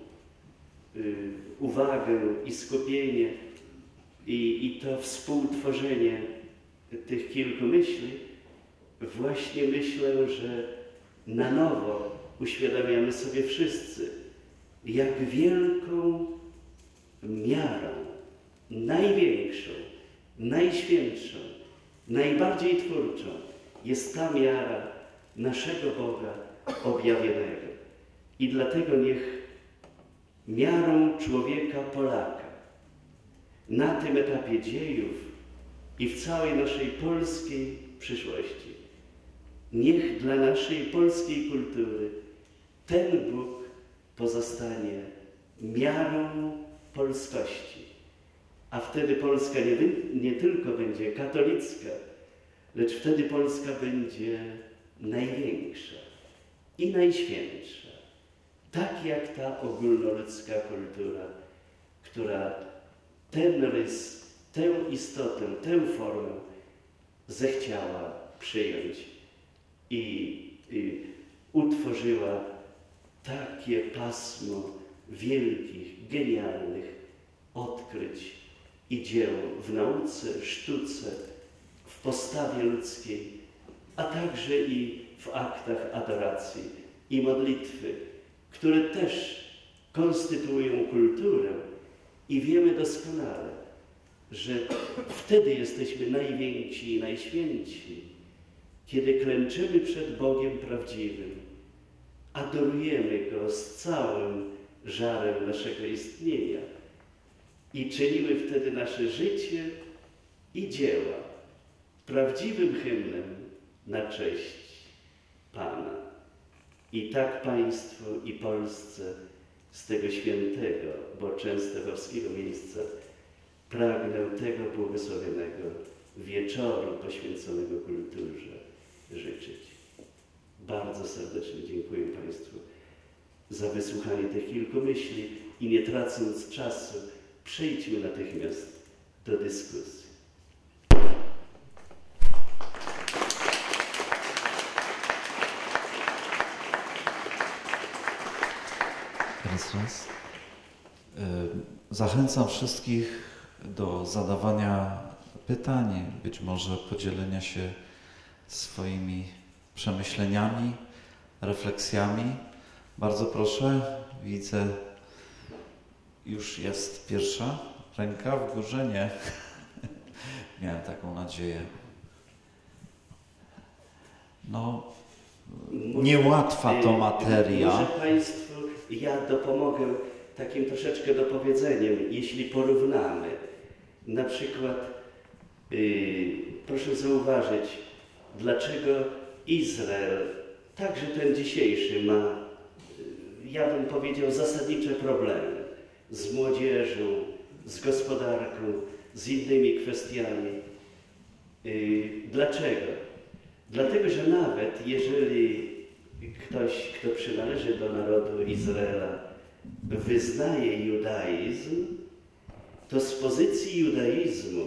uwagę i skupienie i to współtworzenie tych kilku myśli, właśnie myślę, że na nowo uświadamiamy sobie wszyscy, jak wielką miarą, największą, najświętszą, najbardziej twórczą jest ta miara naszego Boga objawionego. I dlatego niech miarą człowieka Polaka na tym etapie dziejów i w całej naszej polskiej przyszłości, niech dla naszej polskiej kultury ten Bóg pozostanie miarą polskości. A wtedy Polska nie tylko będzie katolicka, lecz wtedy Polska będzie największa i najświętsza. Tak jak ta ogólnoludzka kultura, która ten rys, tę istotę, tę formę zechciała przyjąć i utworzyła takie pasmo wielkich, genialnych odkryć i dzieł w nauce, sztuce, w postawie ludzkiej, a także i w aktach adoracji i modlitwy, które też konstytuują kulturę i wiemy doskonale, że wtedy jesteśmy najwięksi i najświęci, kiedy klęczymy przed Bogiem prawdziwym, adorujemy Go z całym żarem naszego istnienia i czynimy wtedy nasze życie i dzieła prawdziwym hymnem na cześć Pana. I tak Państwu i Polsce z tego świętego, bo częstochowskiego miejsca pragnę tego błogosławionego wieczoru poświęconego kulturze życzyć. Bardzo serdecznie dziękuję Państwu za wysłuchanie tych kilku myśli i nie tracąc czasu, przejdźmy natychmiast do dyskusji. Raz. Zachęcam wszystkich do zadawania pytań, być może podzielenia się swoimi przemyśleniami, refleksjami. Bardzo proszę, widzę, już jest pierwsza ręka w górze, nie? Miałem taką nadzieję. No, niełatwa to materia. Może Państwu ja dopomogę takim troszeczkę dopowiedzeniem, jeśli porównamy. Na przykład, proszę zauważyć, dlaczego Izrael, także ten dzisiejszy, ma, ja bym powiedział, zasadnicze problemy z młodzieżą, z gospodarką, z innymi kwestiami. Dlaczego? Dlatego, że nawet jeżeli ktoś, kto przynależy do narodu Izraela, wyznaje judaizm, to z pozycji judaizmu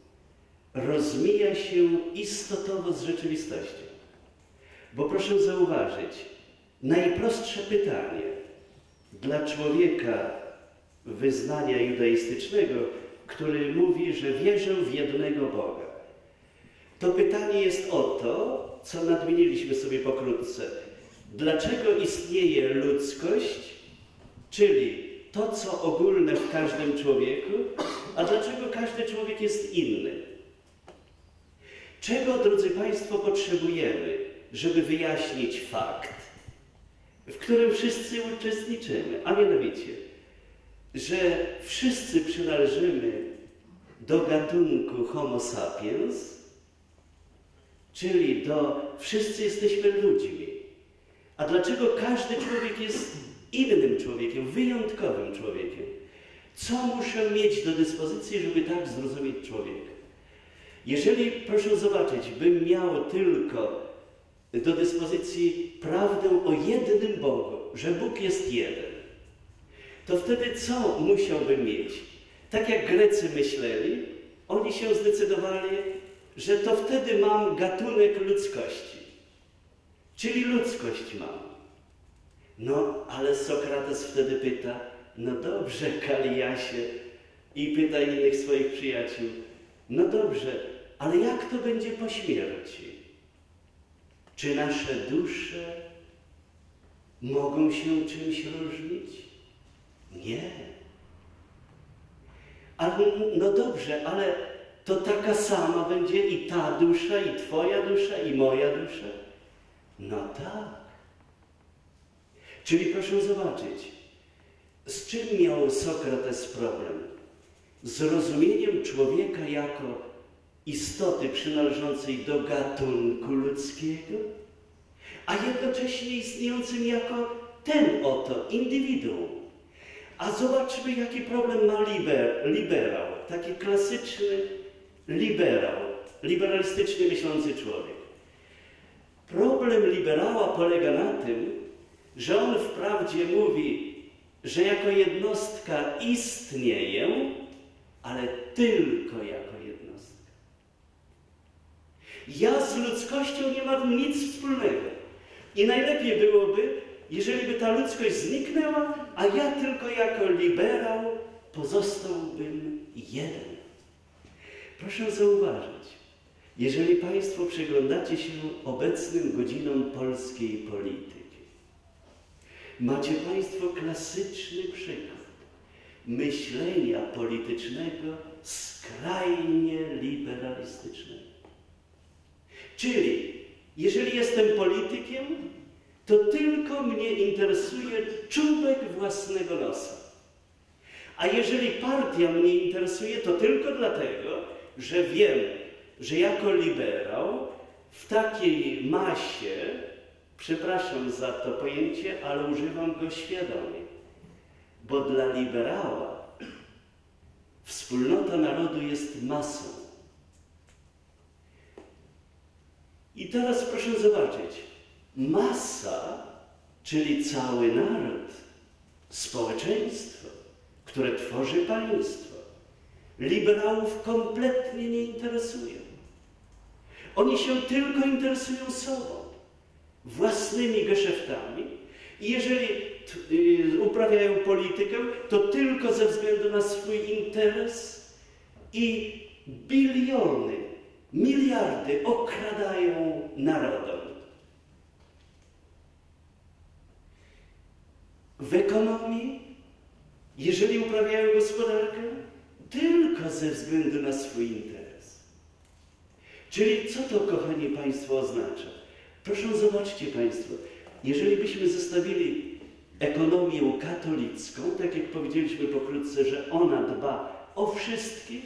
rozmija się istotowo z rzeczywistością. Bo proszę zauważyć, najprostsze pytanie dla człowieka wyznania judaistycznego, który mówi, że wierzę w jednego Boga. To pytanie jest o to, co nadmieniliśmy sobie pokrótce. Dlaczego istnieje ludzkość, czyli to, co ogólne w każdym człowieku, a dlaczego każdy człowiek jest inny? Czego, drodzy Państwo, potrzebujemy, żeby wyjaśnić fakt, w którym wszyscy uczestniczymy, a mianowicie, że wszyscy przynależymy do gatunku Homo sapiens, czyli wszyscy jesteśmy ludźmi. A dlaczego każdy człowiek jest innym człowiekiem, wyjątkowym człowiekiem? Co muszę mieć do dyspozycji, żeby tak zrozumieć człowieka? Jeżeli, proszę zobaczyć, bym miał tylko do dyspozycji prawdę o jednym Bogu, że Bóg jest jeden, to wtedy co musiałbym mieć? Tak jak Grecy myśleli, oni się zdecydowali, że to wtedy mam gatunek ludzkości. Czyli ludzkość mam. No, ale Sokrates wtedy pyta, no dobrze, Kaliasie, i pyta innych swoich przyjaciół, no dobrze, ale jak to będzie po śmierci? Czy nasze dusze mogą się czymś różnić? Nie. No dobrze, ale to taka sama będzie i ta dusza, i twoja dusza, i moja dusza? No tak. Czyli proszę zobaczyć, z czym miał Sokrates problem? Z rozumieniem człowieka jako istoty przynależącej do gatunku ludzkiego, a jednocześnie istniejącym jako ten oto indywiduum. A zobaczmy, jaki problem ma liberał, taki klasyczny liberał, liberalistycznie myślący człowiek. Problem liberała polega na tym, że on wprawdzie mówi, że jako jednostka istnieję, ale tylko jako jednostka. Ja z ludzkością nie mam nic wspólnego. I najlepiej byłoby, jeżeli by ta ludzkość zniknęła, a ja tylko jako liberał pozostałbym jeden. Proszę zauważyć, jeżeli Państwo przyglądacie się obecnym godzinom polskiej polityki, macie Państwo klasyczny przykład myślenia politycznego skrajnie liberalistycznego. Czyli, jeżeli jestem politykiem, to tylko mnie interesuje czubek własnego nosa. A jeżeli partia mnie interesuje, to tylko dlatego, że wiem, że jako liberał w takiej masie, przepraszam za to pojęcie, ale używam go świadomie, bo dla liberała wspólnota narodu jest masą. I teraz proszę zobaczyć, masa, czyli cały naród, społeczeństwo, które tworzy państwo, liberałów kompletnie nie interesuje. Oni się tylko interesują sobą, własnymi geszeftami i jeżeli uprawiają politykę, to tylko ze względu na swój interes i biliony, miliardy okradają narodem. W ekonomii, jeżeli uprawiają gospodarkę, tylko ze względu na swój interes. Czyli co to, kochani Państwo, oznacza? Proszę, zobaczcie Państwo, jeżeli byśmy zestawili ekonomię katolicką, tak jak powiedzieliśmy pokrótce, że ona dba o wszystkich,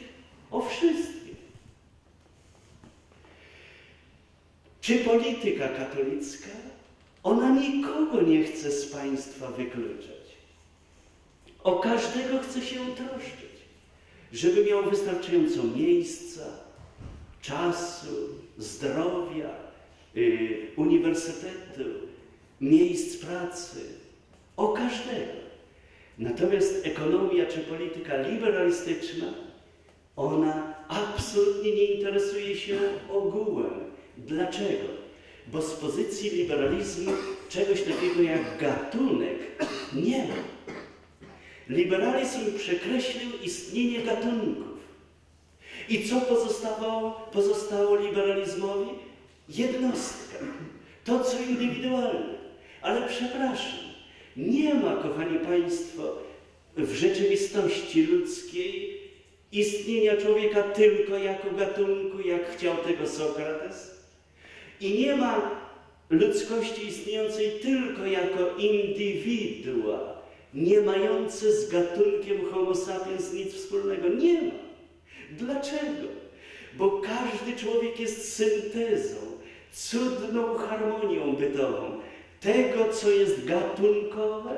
czy polityka katolicka, ona nikogo nie chce z państwa wykluczać. O każdego chce się troszczyć, żeby miał wystarczająco miejsca, czasu, zdrowia, uniwersytetu, miejsc pracy. O każdego. Natomiast ekonomia czy polityka liberalistyczna, ona absolutnie nie interesuje się ogółem. Dlaczego? Bo z pozycji liberalizmu czegoś takiego jak gatunek nie ma. Liberalizm przekreślił istnienie gatunków. I co pozostało liberalizmowi? Jednostka. To, co indywidualne. Ale przepraszam, nie ma, kochani Państwo, w rzeczywistości ludzkiej istnienia człowieka tylko jako gatunku, jak chciał tego Sokrates. I nie ma ludzkości istniejącej tylko jako indywidua, nie mające z gatunkiem Homo sapiens nic wspólnego. Nie ma. Dlaczego? Bo każdy człowiek jest syntezą, cudną harmonią bytową tego, co jest gatunkowe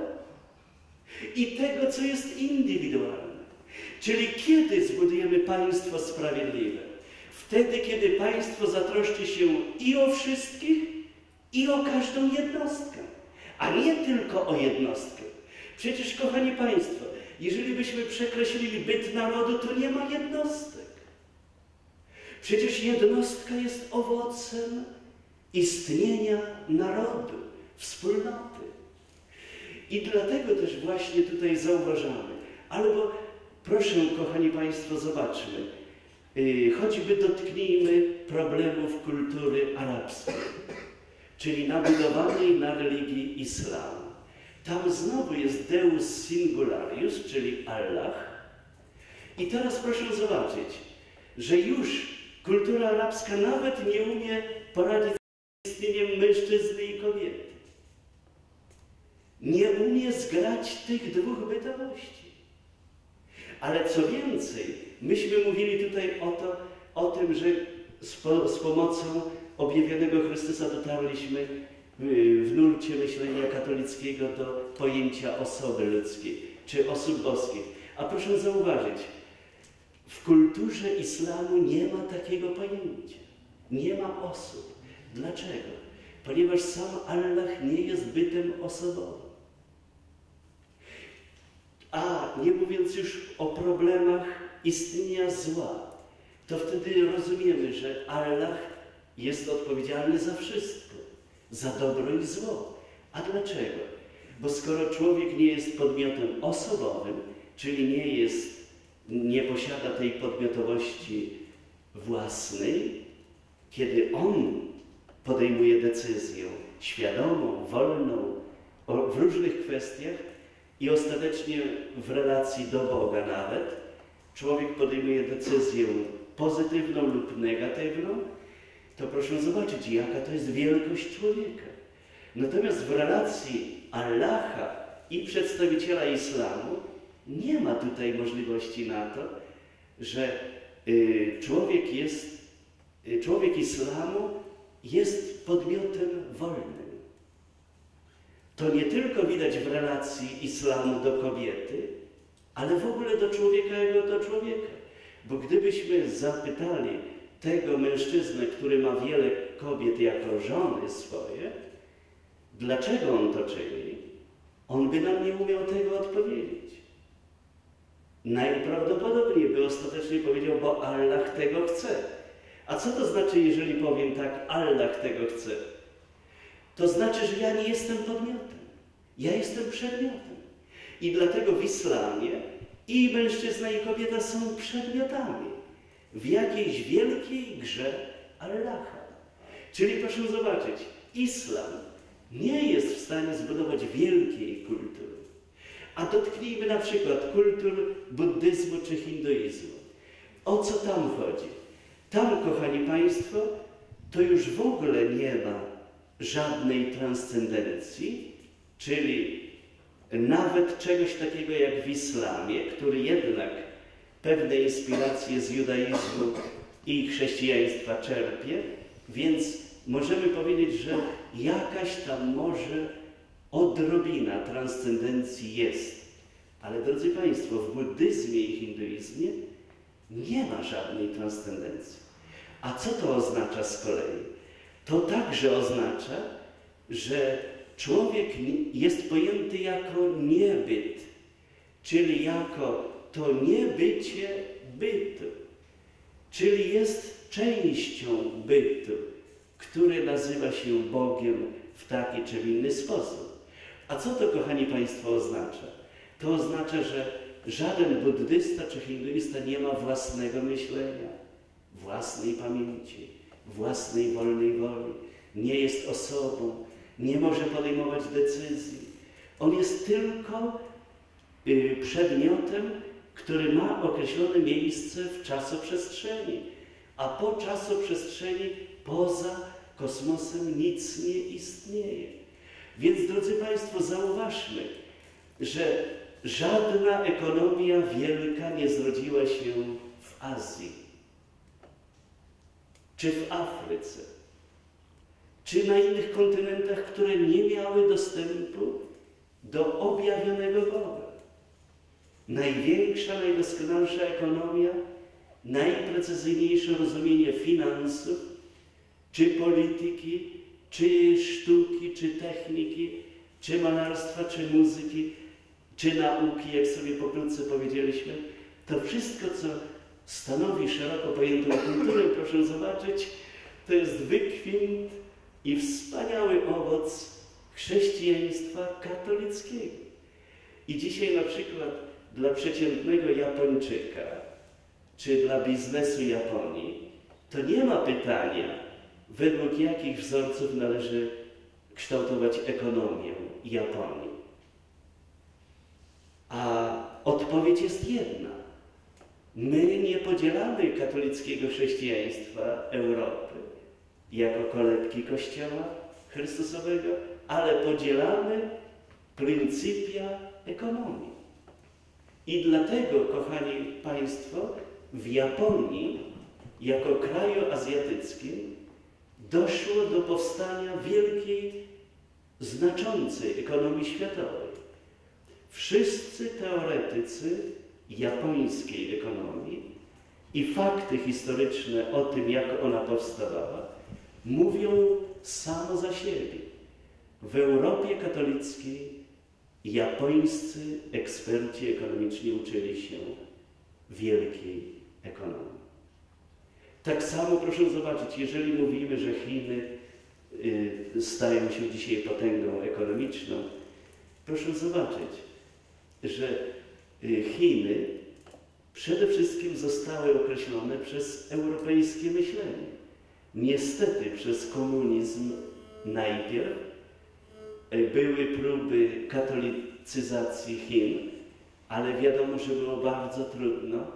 i tego, co jest indywidualne. Czyli kiedy zbudujemy państwo sprawiedliwe? Wtedy, kiedy państwo zatroszczy się i o wszystkich, i o każdą jednostkę, a nie tylko o jednostkę. Przecież, kochani Państwo, jeżeli byśmy przekreślili byt narodu, to nie ma jednostek. Przecież jednostka jest owocem istnienia narodu, wspólnoty. I dlatego też właśnie tutaj zauważamy, albo proszę, kochani Państwo, zobaczmy, choćby dotknijmy problemów kultury arabskiej, czyli nabudowanej na religii islamu. Tam znowu jest Deus Singularius, czyli Allah. I teraz proszę zobaczyć, że już kultura arabska nawet nie umie poradzić z istnieniem mężczyzny i kobiety. Nie umie zgrać tych dwóch bytowości. Ale co więcej, myśmy mówili tutaj o tym, że z pomocą objawionego Chrystusa dotarliśmy w nurcie myślenia katolickiego do pojęcia osoby ludzkiej, czy osób boskich. A proszę zauważyć, w kulturze islamu nie ma takiego pojęcia. Nie ma osób. Dlaczego? Ponieważ sam Allah nie jest bytem osobowym. A nie mówiąc już o problemach istnienia zła, to wtedy rozumiemy, że Allah jest odpowiedzialny za wszystko, za dobro i zło. A dlaczego? Bo skoro człowiek nie jest podmiotem osobowym, czyli nie posiada tej podmiotowości własnej, kiedy on podejmuje decyzję świadomą, wolną w różnych kwestiach i ostatecznie w relacji do Boga nawet, człowiek podejmuje decyzję pozytywną lub negatywną, to proszę zobaczyć, jaka to jest wielkość człowieka. Natomiast w relacji Allaha i przedstawiciela islamu nie ma tutaj możliwości na to, że człowiek islamu jest podmiotem wolnym. to nie tylko widać w relacji islamu do kobiety, ale w ogóle do człowieka jako do człowieka. Bo gdybyśmy zapytali tego mężczyznę, który ma wiele kobiet jako żony swoje, dlaczego on to czyni, on by nam nie umiał tego odpowiedzieć. Najprawdopodobniej by ostatecznie powiedział, bo Allah tego chce. A co to znaczy, jeżeli powiem tak, Allah tego chce? To znaczy, że ja nie jestem podmiotem. Ja jestem przedmiotem. I dlatego w islamie i mężczyzna, i kobieta są przedmiotami w jakiejś wielkiej grze Allaha. Czyli proszę zobaczyć, islam nie jest w stanie zbudować wielkiej kultury. A dotknijmy na przykład kultur buddyzmu czy hinduizmu. O co tam chodzi? Tam, kochani Państwo, to już w ogóle nie ma żadnej transcendencji, czyli nawet czegoś takiego jak w islamie, który jednak pewne inspiracje z judaizmu i chrześcijaństwa czerpie, więc możemy powiedzieć, że jakaś tam może odrobina transcendencji jest. Ale drodzy Państwo, w buddyzmie i hinduizmie nie ma żadnej transcendencji. A co to oznacza z kolei? To także oznacza, że człowiek jest pojęty jako niebyt, czyli jako to niebycie bytu, czyli jest częścią bytu, który nazywa się Bogiem w taki czy w inny sposób. A co to, kochani Państwo, oznacza? To oznacza, że żaden buddysta czy hinduista nie ma własnego myślenia, własnej pamięci, własnej wolnej woli, nie jest osobą, nie może podejmować decyzji. On jest tylko przedmiotem, który ma określone miejsce w czasoprzestrzeni, a po czasoprzestrzeni poza kosmosem nic nie istnieje. Więc, drodzy Państwo, zauważmy, że żadna ekonomia wielka nie zrodziła się w Azji, czy w Afryce, czy na innych kontynentach, które nie miały dostępu do objawionego Boga. Największa, najdoskonalsza ekonomia, najprecyzyjniejsze rozumienie finansów, czy polityki, czy sztuki, czy techniki, czy malarstwa, czy muzyki, czy nauki, jak sobie pokrótce powiedzieliśmy, to wszystko, co stanowi szeroko pojętą kulturę, proszę zobaczyć, to jest wykwint i wspaniały owoc chrześcijaństwa katolickiego. I dzisiaj na przykład dla przeciętnego Japończyka, czy dla biznesu Japonii, to nie ma pytania, według jakich wzorców należy kształtować ekonomię Japonii. A odpowiedź jest jedna. My nie podzielamy katolickiego chrześcijaństwa Europy jako kolebki Kościoła Chrystusowego, ale podzielamy pryncypia ekonomii. I dlatego, kochani Państwo, w Japonii, jako kraju azjatyckim, doszło do powstania wielkiej, znaczącej ekonomii światowej. Wszyscy teoretycy japońskiej ekonomii i fakty historyczne o tym, jak ona powstawała, mówią samo za siebie. W Europie katolickiej japońscy eksperci ekonomiczni uczyli się wielkiej ekonomii. Tak samo proszę zobaczyć, jeżeli mówimy, że Chiny stają się dzisiaj potęgą ekonomiczną, proszę zobaczyć, że Chiny przede wszystkim zostały określone przez europejskie myślenie. Niestety przez komunizm najpierw były próby katolicyzacji Chin, ale wiadomo, że było bardzo trudno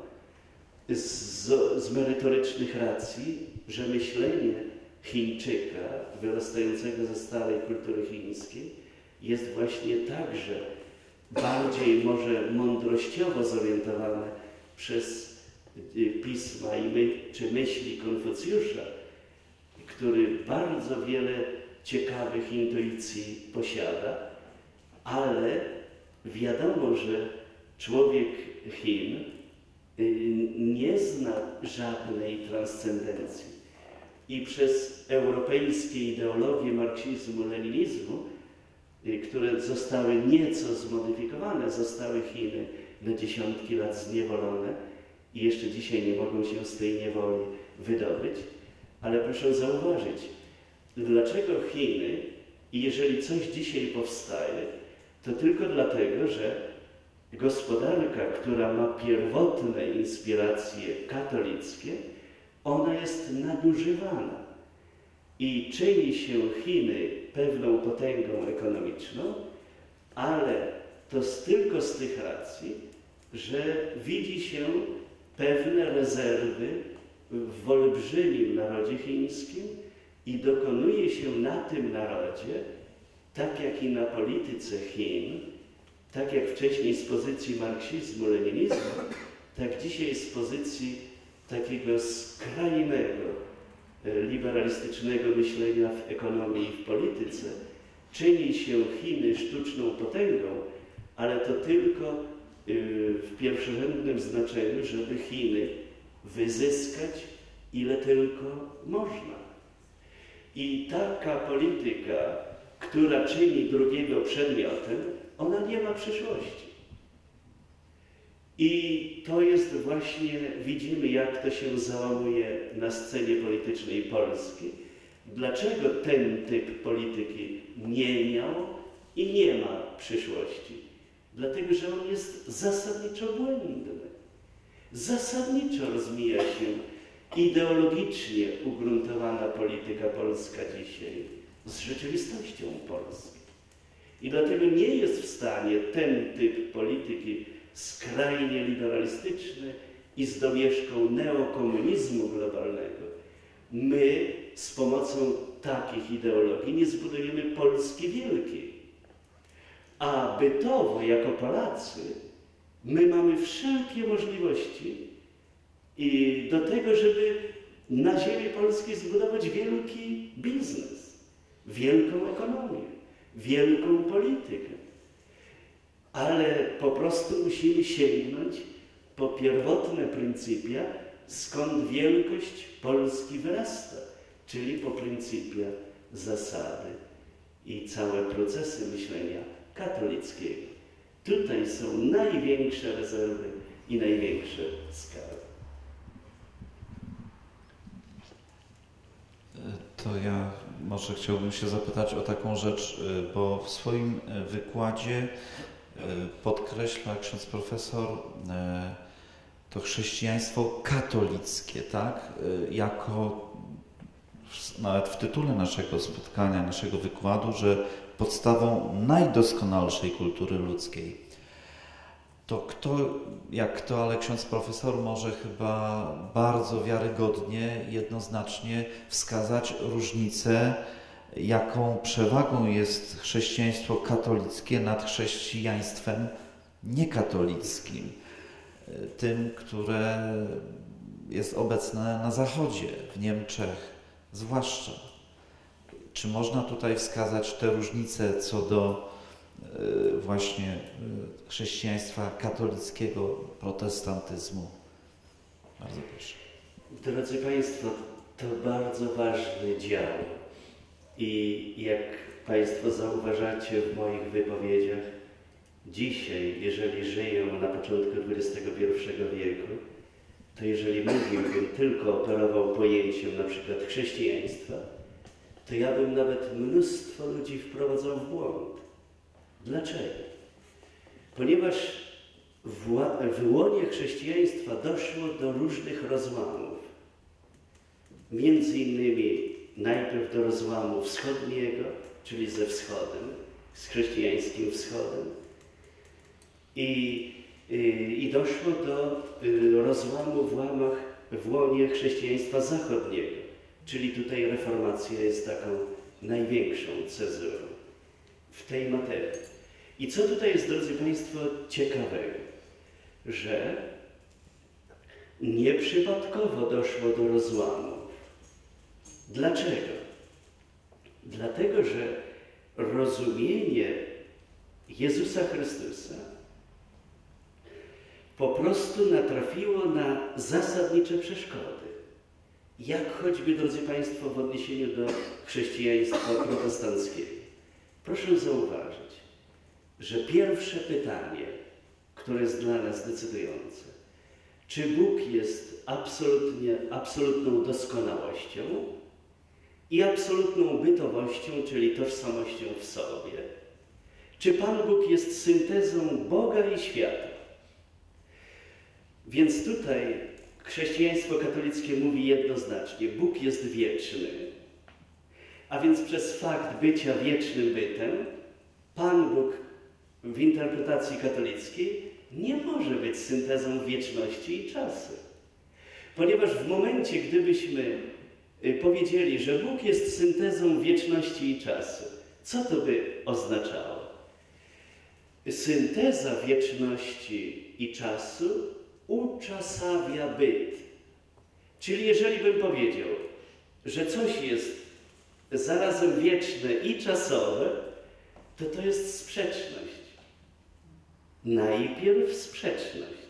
z merytorycznych racji, że myślenie Chińczyka, wyrastającego ze starej kultury chińskiej, jest właśnie także bardziej może mądrościowo zorientowane przez pisma czy myśli Konfucjusza, który bardzo wiele ciekawych intuicji posiada ale wiadomo, że człowiek Chin nie zna żadnej transcendencji i przez europejskie ideologie marksizmu, leninizmu, które zostały nieco zmodyfikowane, zostały Chiny na dziesiątki lat zniewolone i jeszcze dzisiaj nie mogą się z tej niewoli wydobyć. Ale proszę zauważyć, dlaczego Chiny, i jeżeli coś dzisiaj powstaje, to tylko dlatego, że gospodarka, która ma pierwotne inspiracje katolickie, ona jest nadużywana i czyni się Chiny pewną potęgą ekonomiczną, ale to tylko z tych racji, że widzi się pewne rezerwy w olbrzymim narodzie chińskim i dokonuje się na tym narodzie, tak jak i na polityce Chin, tak jak wcześniej z pozycji marksizmu, leninizmu, tak dzisiaj z pozycji takiego skrajnego, liberalistycznego myślenia w ekonomii i w polityce, czyni się Chiny sztuczną potęgą, ale to tylko w pierwszorzędnym znaczeniu, żeby Chiny wyzyskać ile tylko można. I taka polityka, która czyni drugiego przedmiotem, ona nie ma przyszłości. I to jest właśnie, widzimy, jak to się załamuje na scenie politycznej Polski. Dlaczego ten typ polityki nie miał i nie ma przyszłości? Dlatego, że on jest zasadniczo błędny. Zasadniczo rozmija się ideologicznie ugruntowana polityka polska dzisiaj z rzeczywistością Polski. I dlatego nie jest w stanie ten typ polityki skrajnie liberalistyczny i z domieszką neokomunizmu globalnego. My z pomocą takich ideologii nie zbudujemy Polski wielkiej. A bytowo, jako Polacy, my mamy wszelkie możliwości i do tego, żeby na ziemi polskiej zbudować wielki biznes, wielką ekonomię, wielką politykę. Ale po prostu musimy sięgnąć po pierwotne pryncypia, skąd wielkość Polski wyrasta, czyli po pryncypia zasady i całe procesy myślenia katolickiego. Tutaj są największe rezerwy i największe skarby. To ja może chciałbym się zapytać o taką rzecz, bo w swoim wykładzie podkreśla ksiądz profesor to chrześcijaństwo katolickie, tak? Jako nawet w tytule naszego spotkania, naszego wykładu, że podstawą najdoskonalszej kultury ludzkiej. To kto, jak kto, ale ksiądz profesor może chyba bardzo wiarygodnie, jednoznacznie wskazać różnicę, jaką przewagą jest chrześcijaństwo katolickie nad chrześcijaństwem niekatolickim, tym, które jest obecne na Zachodzie, w Niemczech zwłaszcza. Czy można tutaj wskazać te różnice co do właśnie chrześcijaństwa katolickiego, protestantyzmu? Bardzo proszę. Drodzy Państwo, to bardzo ważny dział. I jak Państwo zauważacie w moich wypowiedziach, dzisiaj, jeżeli żyję na początku XXI wieku, to jeżeli mówiłbym, tylko operował pojęciem na przykład chrześcijaństwa, to ja bym nawet mnóstwo ludzi wprowadzał w błąd. Dlaczego? Ponieważ w łonie chrześcijaństwa doszło do różnych rozłamów. Między innymi najpierw do rozłamu wschodniego, czyli ze wschodem, z chrześcijańskim wschodem. I doszło do rozłamu w łonie chrześcijaństwa zachodniego, czyli tutaj reformacja jest taką największą cezurą w tej materii. I co tutaj jest, drodzy Państwo, ciekawego, że nieprzypadkowo doszło do rozłamu. Dlaczego? Dlatego, że rozumienie Jezusa Chrystusa po prostu natrafiło na zasadnicze przeszkody. Jak choćby, drodzy Państwo, w odniesieniu do chrześcijaństwa protestanckiego. Proszę zauważyć, że pierwsze pytanie, które jest dla nas decydujące, czy Bóg jest absolutną doskonałością i absolutną bytowością, czyli tożsamością w sobie, czy Pan Bóg jest syntezą Boga i świata. Więc tutaj chrześcijaństwo katolickie mówi jednoznacznie, Bóg jest wieczny, a więc przez fakt bycia wiecznym bytem, Pan Bóg w interpretacji katolickiej nie może być syntezą wieczności i czasu. Ponieważ w momencie, gdybyśmy powiedzieli, że Bóg jest syntezą wieczności i czasu, co to by oznaczało? Synteza wieczności i czasu uczasawia byt. Czyli jeżeli bym powiedział, że coś jest zarazem wieczne i czasowe, to jest sprzeczność. Najpierw sprzeczność.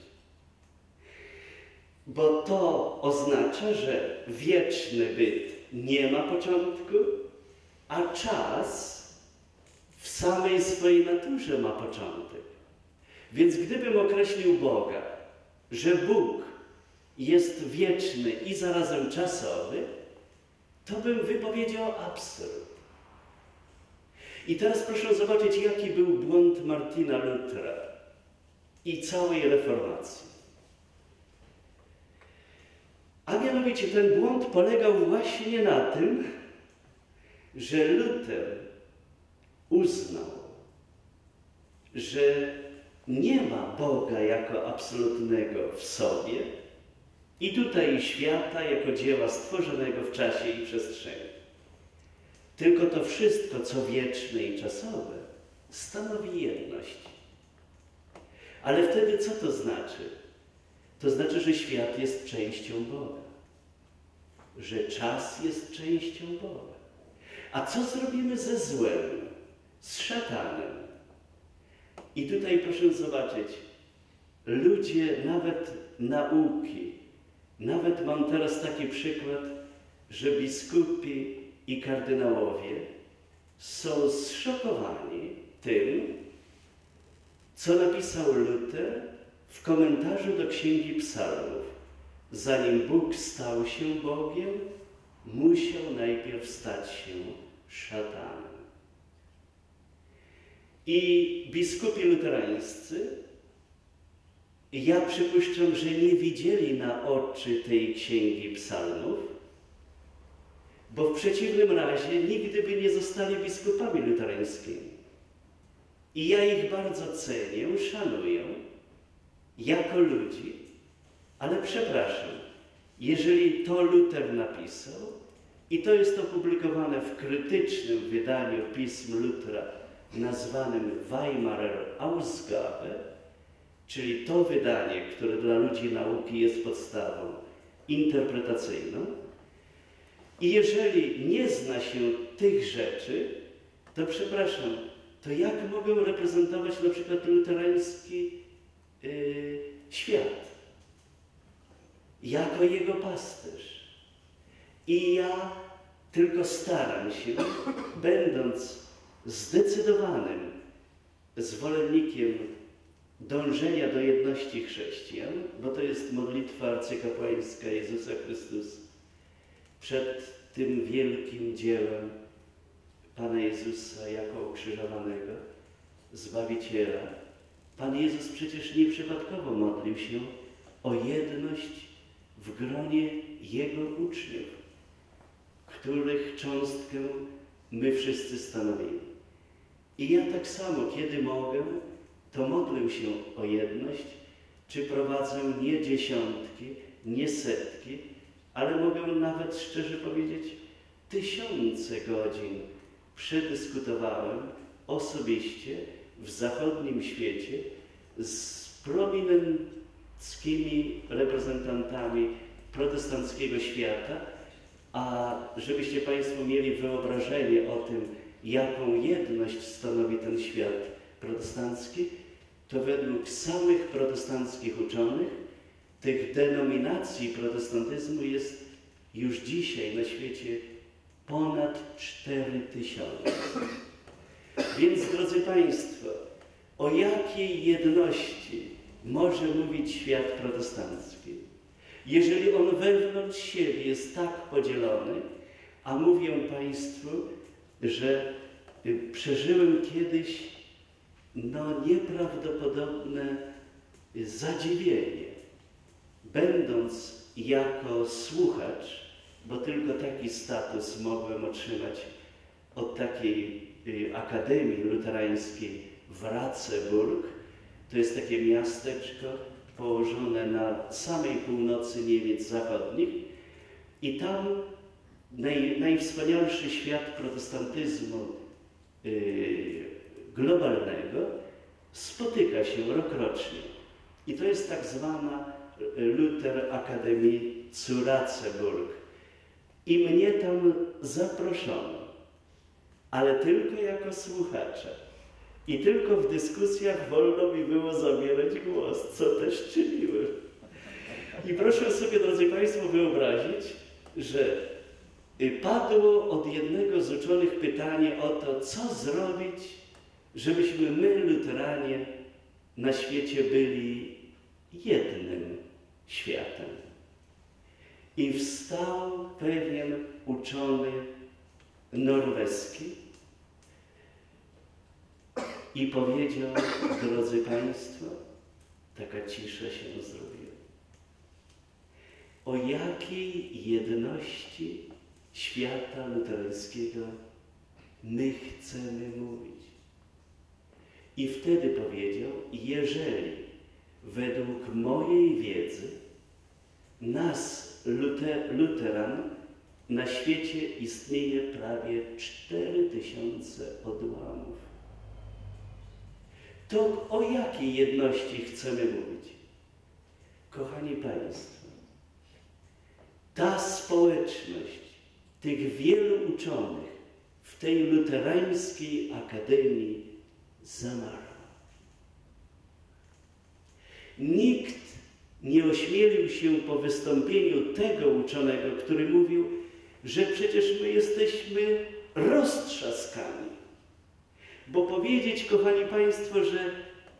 Bo to oznacza, że wieczny byt nie ma początku, a czas w samej swojej naturze ma początek. Więc gdybym określił Boga, że Bóg jest wieczny i zarazem czasowy, to bym wypowiedział absurd. I teraz proszę zobaczyć, jaki był błąd Martina Luthera i całej reformacji. A mianowicie ten błąd polegał właśnie na tym, że Luther uznał, że nie ma Boga jako absolutnego w sobie i tutaj świata jako dzieła stworzonego w czasie i przestrzeni. Tylko to wszystko, co wieczne i czasowe, stanowi jedność. Ale wtedy co to znaczy? To znaczy, że świat jest częścią Boga. Że czas jest częścią Boga. A co zrobimy ze złem, z szatanem? I tutaj proszę zobaczyć, ludzie nawet nauki, nawet mam teraz taki przykład, że biskupi i kardynałowie są zszokowani tym, co napisał Luther w komentarzu do Księgi Psalmów. Zanim Bóg stał się Bogiem, musiał najpierw stać się szatanem. I biskupi luterańscy, ja przypuszczam, że nie widzieli na oczy tej Księgi Psalmów, bo w przeciwnym razie nigdy by nie zostali biskupami luterańskimi. I ja ich bardzo cenię, szanuję, jako ludzi, ale przepraszam, jeżeli to Luther napisał i to jest opublikowane w krytycznym wydaniu pism Luthera nazwanym Weimarer Ausgabe, czyli to wydanie, które dla ludzi nauki jest podstawą interpretacyjną, i jeżeli nie zna się tych rzeczy, to przepraszam, to jak mogę reprezentować na przykład luterański świat? Jako jego pasterz. I ja tylko staram się, będąc zdecydowanym zwolennikiem dążenia do jedności chrześcijan, bo to jest modlitwa arcykapłańska Jezusa Chrystusa przed tym wielkim dziełem Pana Jezusa jako ukrzyżowanego, Zbawiciela. Pan Jezus przecież nieprzypadkowo modlił się o jedność w gronie Jego uczniów, których cząstkę my wszyscy stanowimy. I ja tak samo, kiedy mogę, to modlę się o jedność, czy prowadzę nie dziesiątki, nie setki, ale mogę nawet, szczerze powiedzieć, tysiące godzin przedyskutowałem osobiście w zachodnim świecie z prominenckimi reprezentantami protestanckiego świata, a żebyście Państwo mieli wyobrażenie o tym, jaką jedność stanowi ten świat protestanckich, to według samych protestanckich uczonych tych denominacji protestantyzmu jest już dzisiaj na świecie ponad 4000. Więc, drodzy Państwo, o jakiej jedności może mówić świat protestancki, jeżeli on wewnątrz siebie jest tak podzielony, a mówię Państwu, że przeżyłem kiedyś nieprawdopodobne zadziwienie, będąc jako słuchacz, bo tylko taki status mogłem otrzymać od takiej Akademii Luterańskiej w Ratzeburg. To jest takie miasteczko położone na samej północy Niemiec zachodnich i tam najwspanialszy świat protestantyzmu globalnego spotyka się rokrocznie. I to jest tak zwana Luther Akademie zu Ratzeburg. I mnie tam zaproszono, ale tylko jako słuchacza. I tylko w dyskusjach wolno mi było zabierać głos, co też czyniłem. I proszę sobie, drodzy Państwo, wyobrazić, że padło od jednego z uczonych pytanie o to, co zrobić, żebyśmy my, luteranie, na świecie byli jednym światem. I wstał pewien uczony norweski i powiedział: drodzy Państwo, taka cisza się zrobiła. O jakiej jedności świata luterańskiego my chcemy mówić? I wtedy powiedział: jeżeli według mojej wiedzy nas, luteran, na świecie istnieje prawie 4000 odłamów, to o jakiej jedności chcemy mówić? Kochani Państwo, ta społeczność tych wielu uczonych w tej luterańskiej akademii zamarła. Nikt nie ośmielił się po wystąpieniu tego uczonego, który mówił, że przecież my jesteśmy roztrzaskani. Bo powiedzieć, kochani Państwo, że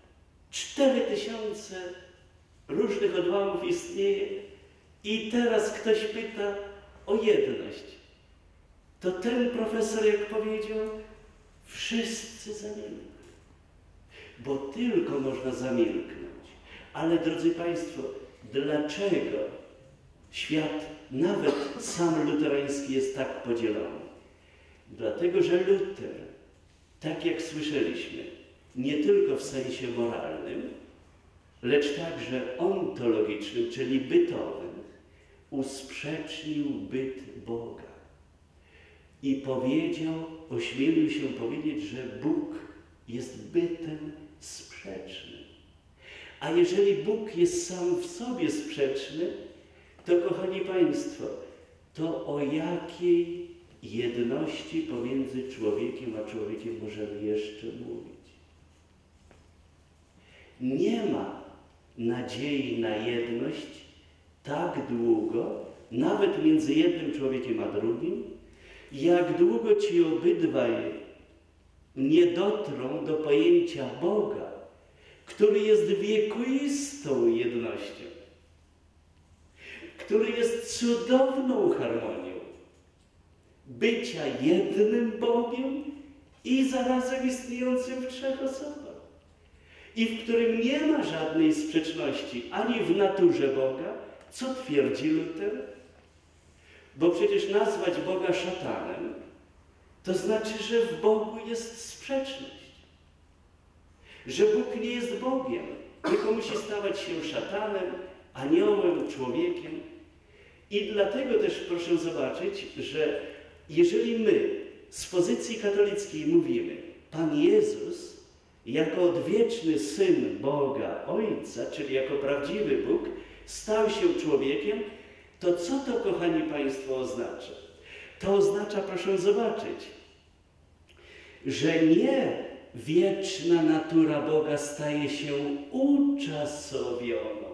4000 różnych odłamów istnieje i teraz ktoś pyta o jedność, to ten profesor, jak powiedział, wszyscy zamilkli. Bo tylko można zamilknąć. Ale, drodzy Państwo, dlaczego świat, nawet sam luterański, jest tak podzielony? Dlatego, że Luter, tak jak słyszeliśmy, nie tylko w sensie moralnym, lecz także ontologicznym, czyli bytowym, usprzecznił byt Boga. I powiedział, ośmielił się powiedzieć, że Bóg jest bytem sprzecznym. A jeżeli Bóg jest sam w sobie sprzeczny, to, kochani Państwo, to o jakiej jedności pomiędzy człowiekiem a człowiekiem możemy jeszcze mówić? Nie ma nadziei na jedność tak długo, nawet między jednym człowiekiem a drugim, jak długo ci obydwaj nie dotrą do pojęcia Boga, który jest wiekuistą jednością, który jest cudowną harmonią bycia jednym Bogiem i zarazem istniejącym w trzech osobach, i w którym nie ma żadnej sprzeczności ani w naturze Boga, co twierdzi Luter, bo przecież nazwać Boga szatanem to znaczy, że w Bogu jest sprzeczność. Że Bóg nie jest Bogiem, tylko musi stawać się szatanem, aniołem, człowiekiem. I dlatego też proszę zobaczyć, że jeżeli my z pozycji katolickiej mówimy, Pan Jezus jako odwieczny Syn Boga Ojca, czyli jako prawdziwy Bóg, stał się człowiekiem, to co to, kochani Państwo, oznacza? To oznacza, proszę zobaczyć, że nie wieczna natura Boga staje się uczasowioną.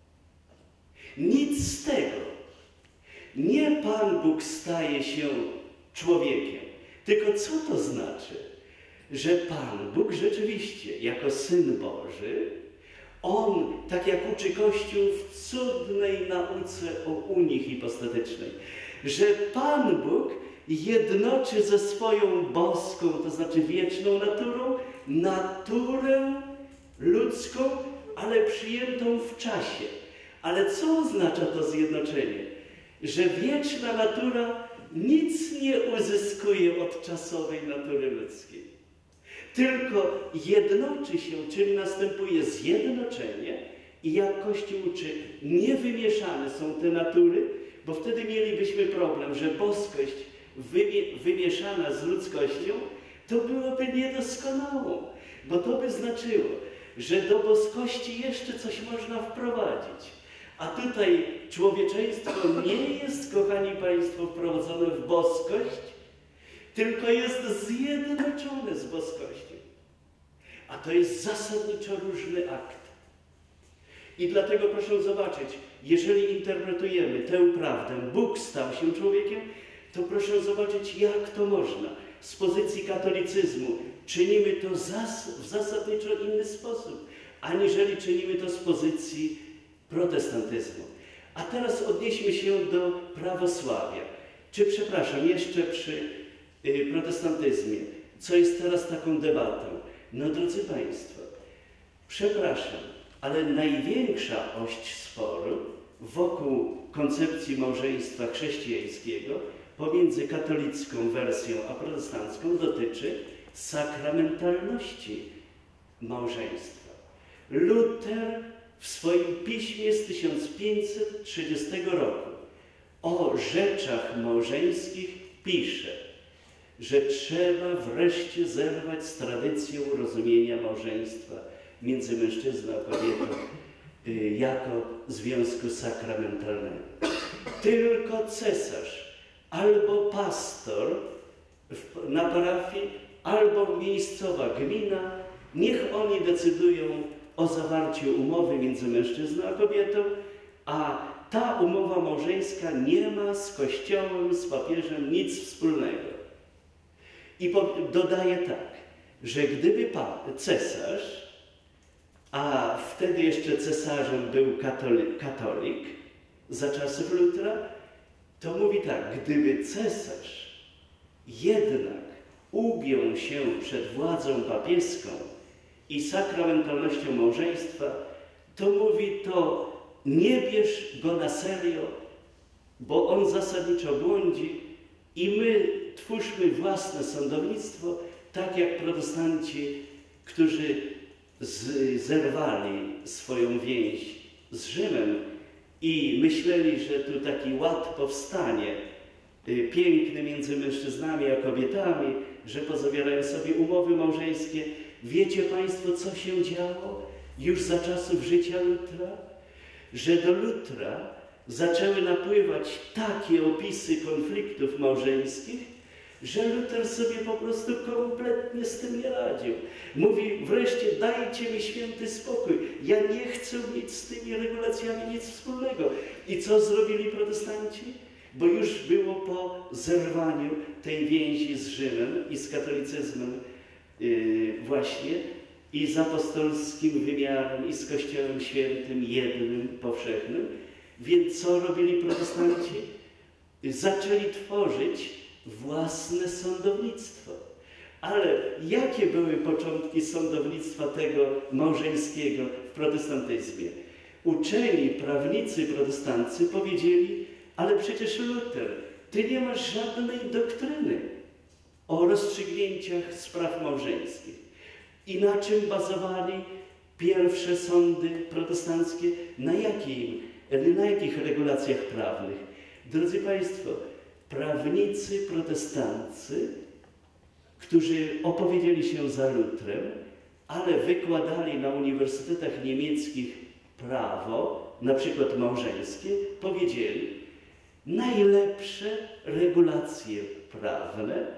Nic z tego. Nie Pan Bóg staje się człowiekiem. Tylko co to znaczy? Że Pan Bóg rzeczywiście, jako Syn Boży, On, tak jak uczy Kościół w cudnej nauce o Unii hipostatycznej, że Pan Bóg jednoczy ze swoją boską, to znaczy wieczną naturą, naturę ludzką, ale przyjętą w czasie. Ale co oznacza to zjednoczenie? Że wieczna natura nic nie uzyskuje od czasowej natury ludzkiej. Tylko jednoczy się, czyli następuje zjednoczenie i jak Kościół uczy, niewymieszane są te natury, bo wtedy mielibyśmy problem, że boskość wymieszana z ludzkością to byłoby niedoskonało, bo to by znaczyło, że do boskości jeszcze coś można wprowadzić. A tutaj człowieczeństwo nie jest, kochani Państwo, wprowadzone w boskość, tylko jest zjednoczone z boskością. A to jest zasadniczo różny akt. I dlatego proszę zobaczyć, jeżeli interpretujemy tę prawdę, Bóg stał się człowiekiem, to proszę zobaczyć, jak to można. Z pozycji katolicyzmu czynimy to w zasadniczo inny sposób, aniżeli czynimy to z pozycji protestantyzmu. A teraz odnieśmy się do prawosławia. Jeszcze przy protestantyzmie, co jest teraz taką debatą. No drodzy Państwo, przepraszam, ale największa oś sporu wokół koncepcji małżeństwa chrześcijańskiego pomiędzy katolicką wersją a protestancką dotyczy sakramentalności małżeństwa. Luther w swoim piśmie z 1530 roku o rzeczach małżeńskich pisze, że trzeba wreszcie zerwać z tradycją rozumienia małżeństwa między mężczyzną a kobietą jako związku sakramentalnego. Tylko cesarz albo pastor na parafii, albo miejscowa gmina, niech oni decydują o zawarciu umowy między mężczyzną a kobietą, a ta umowa małżeńska nie ma z Kościołem, z papieżem nic wspólnego. I dodaje tak, że gdyby cesarz, a wtedy jeszcze cesarzem był katolik za czasów Lutra, to mówi tak, gdyby cesarz jednak ugiął się przed władzą papieską i sakramentalnością małżeństwa, to mówi to nie bierz go na serio, bo on zasadniczo błądzi i my twórzmy własne sądownictwo, tak jak protestanci, którzy zerwali swoją więź z Rzymem i myśleli, że tu taki ład powstanie piękny między mężczyznami a kobietami, że pozawierają sobie umowy małżeńskie. Wiecie Państwo, co się działo już za czasów życia Lutra? Że do Lutra zaczęły napływać takie opisy konfliktów małżeńskich, że Luther sobie po prostu kompletnie z tym nie radził. Mówi, wreszcie dajcie mi święty spokój. Ja nie chcę mieć z tymi regulacjami nic wspólnego. I co zrobili protestanci? Bo już było po zerwaniu tej więzi z Rzymem i z katolicyzmem właśnie, i z apostolskim wymiarem, i z Kościołem Świętym, jednym, powszechnym. Więc co robili protestanci? Zaczęli tworzyć własne sądownictwo. Ale jakie były początki sądownictwa tego małżeńskiego w protestantyzmie? Uczeni prawnicy protestanccy powiedzieli, ale przecież Luter, ty nie masz żadnej doktryny o rozstrzygnięciach spraw małżeńskich. I na czym bazowali pierwsze sądy protestanckie? Na jakich regulacjach prawnych? Drodzy Państwo, prawnicy protestanccy, którzy opowiedzieli się za Lutrem, ale wykładali na uniwersytetach niemieckich prawo, na przykład małżeńskie, powiedzieli, najlepsze regulacje prawne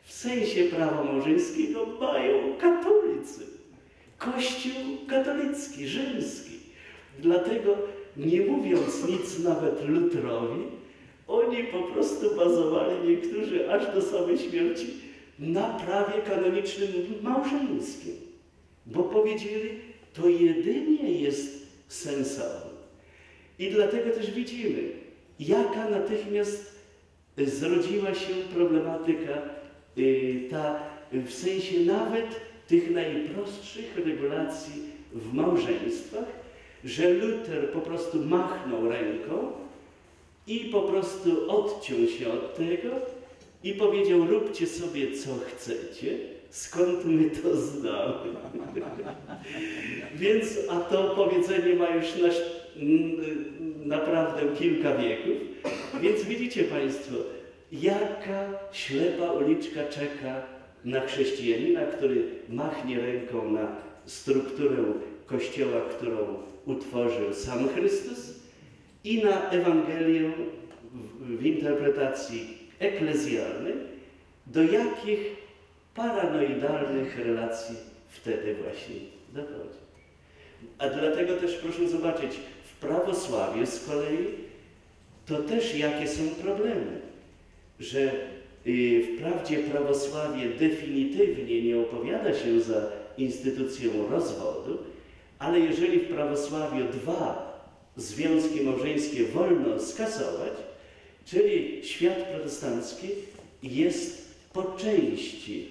w sensie prawa małżeńskiego mają katolicy. Kościół katolicki, rzymski. Dlatego, nie mówiąc nic nawet Lutrowi, oni po prostu bazowali, niektórzy aż do samej śmierci, na prawie kanonicznym małżeńskim. Bo powiedzieli, to jedynie jest sensowne. I dlatego też widzimy, jaka natychmiast zrodziła się problematyka ta w sensie nawet tych najprostszych regulacji w małżeństwach, że Luter po prostu machnął ręką i po prostu odciął się od tego i powiedział, róbcie sobie co chcecie, skąd my to znamy. Więc, a to powiedzenie ma już naprawdę kilka wieków, więc widzicie Państwo, jaka ślepa uliczka czeka na chrześcijanina, który machnie ręką na strukturę Kościoła, którą utworzył sam Chrystus, i na Ewangelię w interpretacji eklezjalnej, do jakich paranoidalnych relacji wtedy właśnie dochodzi. A dlatego też proszę zobaczyć, w prawosławiu z kolei to też jakie są problemy, że wprawdzie prawosławie definitywnie nie opowiada się za instytucją rozwodu, ale jeżeli w prawosławiu 2 związki małżeńskie wolno skasować, czyli świat protestancki jest po części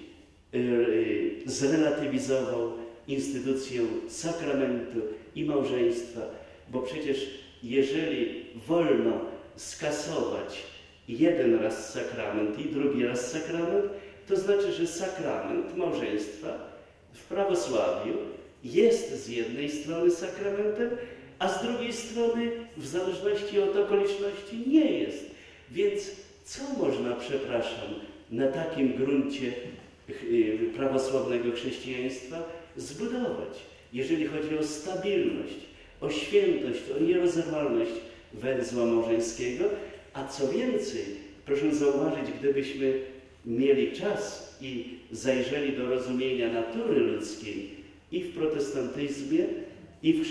zrelatywizował instytucję sakramentu i małżeństwa, bo przecież jeżeli wolno skasować jeden raz sakrament i drugi raz sakrament, to znaczy, że sakrament małżeństwa w prawosławiu jest z jednej strony sakramentem, a z drugiej strony w zależności od okoliczności nie jest. Więc co można, przepraszam, na takim gruncie prawosławnego chrześcijaństwa zbudować, jeżeli chodzi o stabilność, o świętość, o nierozerwalność węzła małżeńskiego? A co więcej, proszę zauważyć, gdybyśmy mieli czas i zajrzeli do rozumienia natury ludzkiej i w protestantyzmie, i w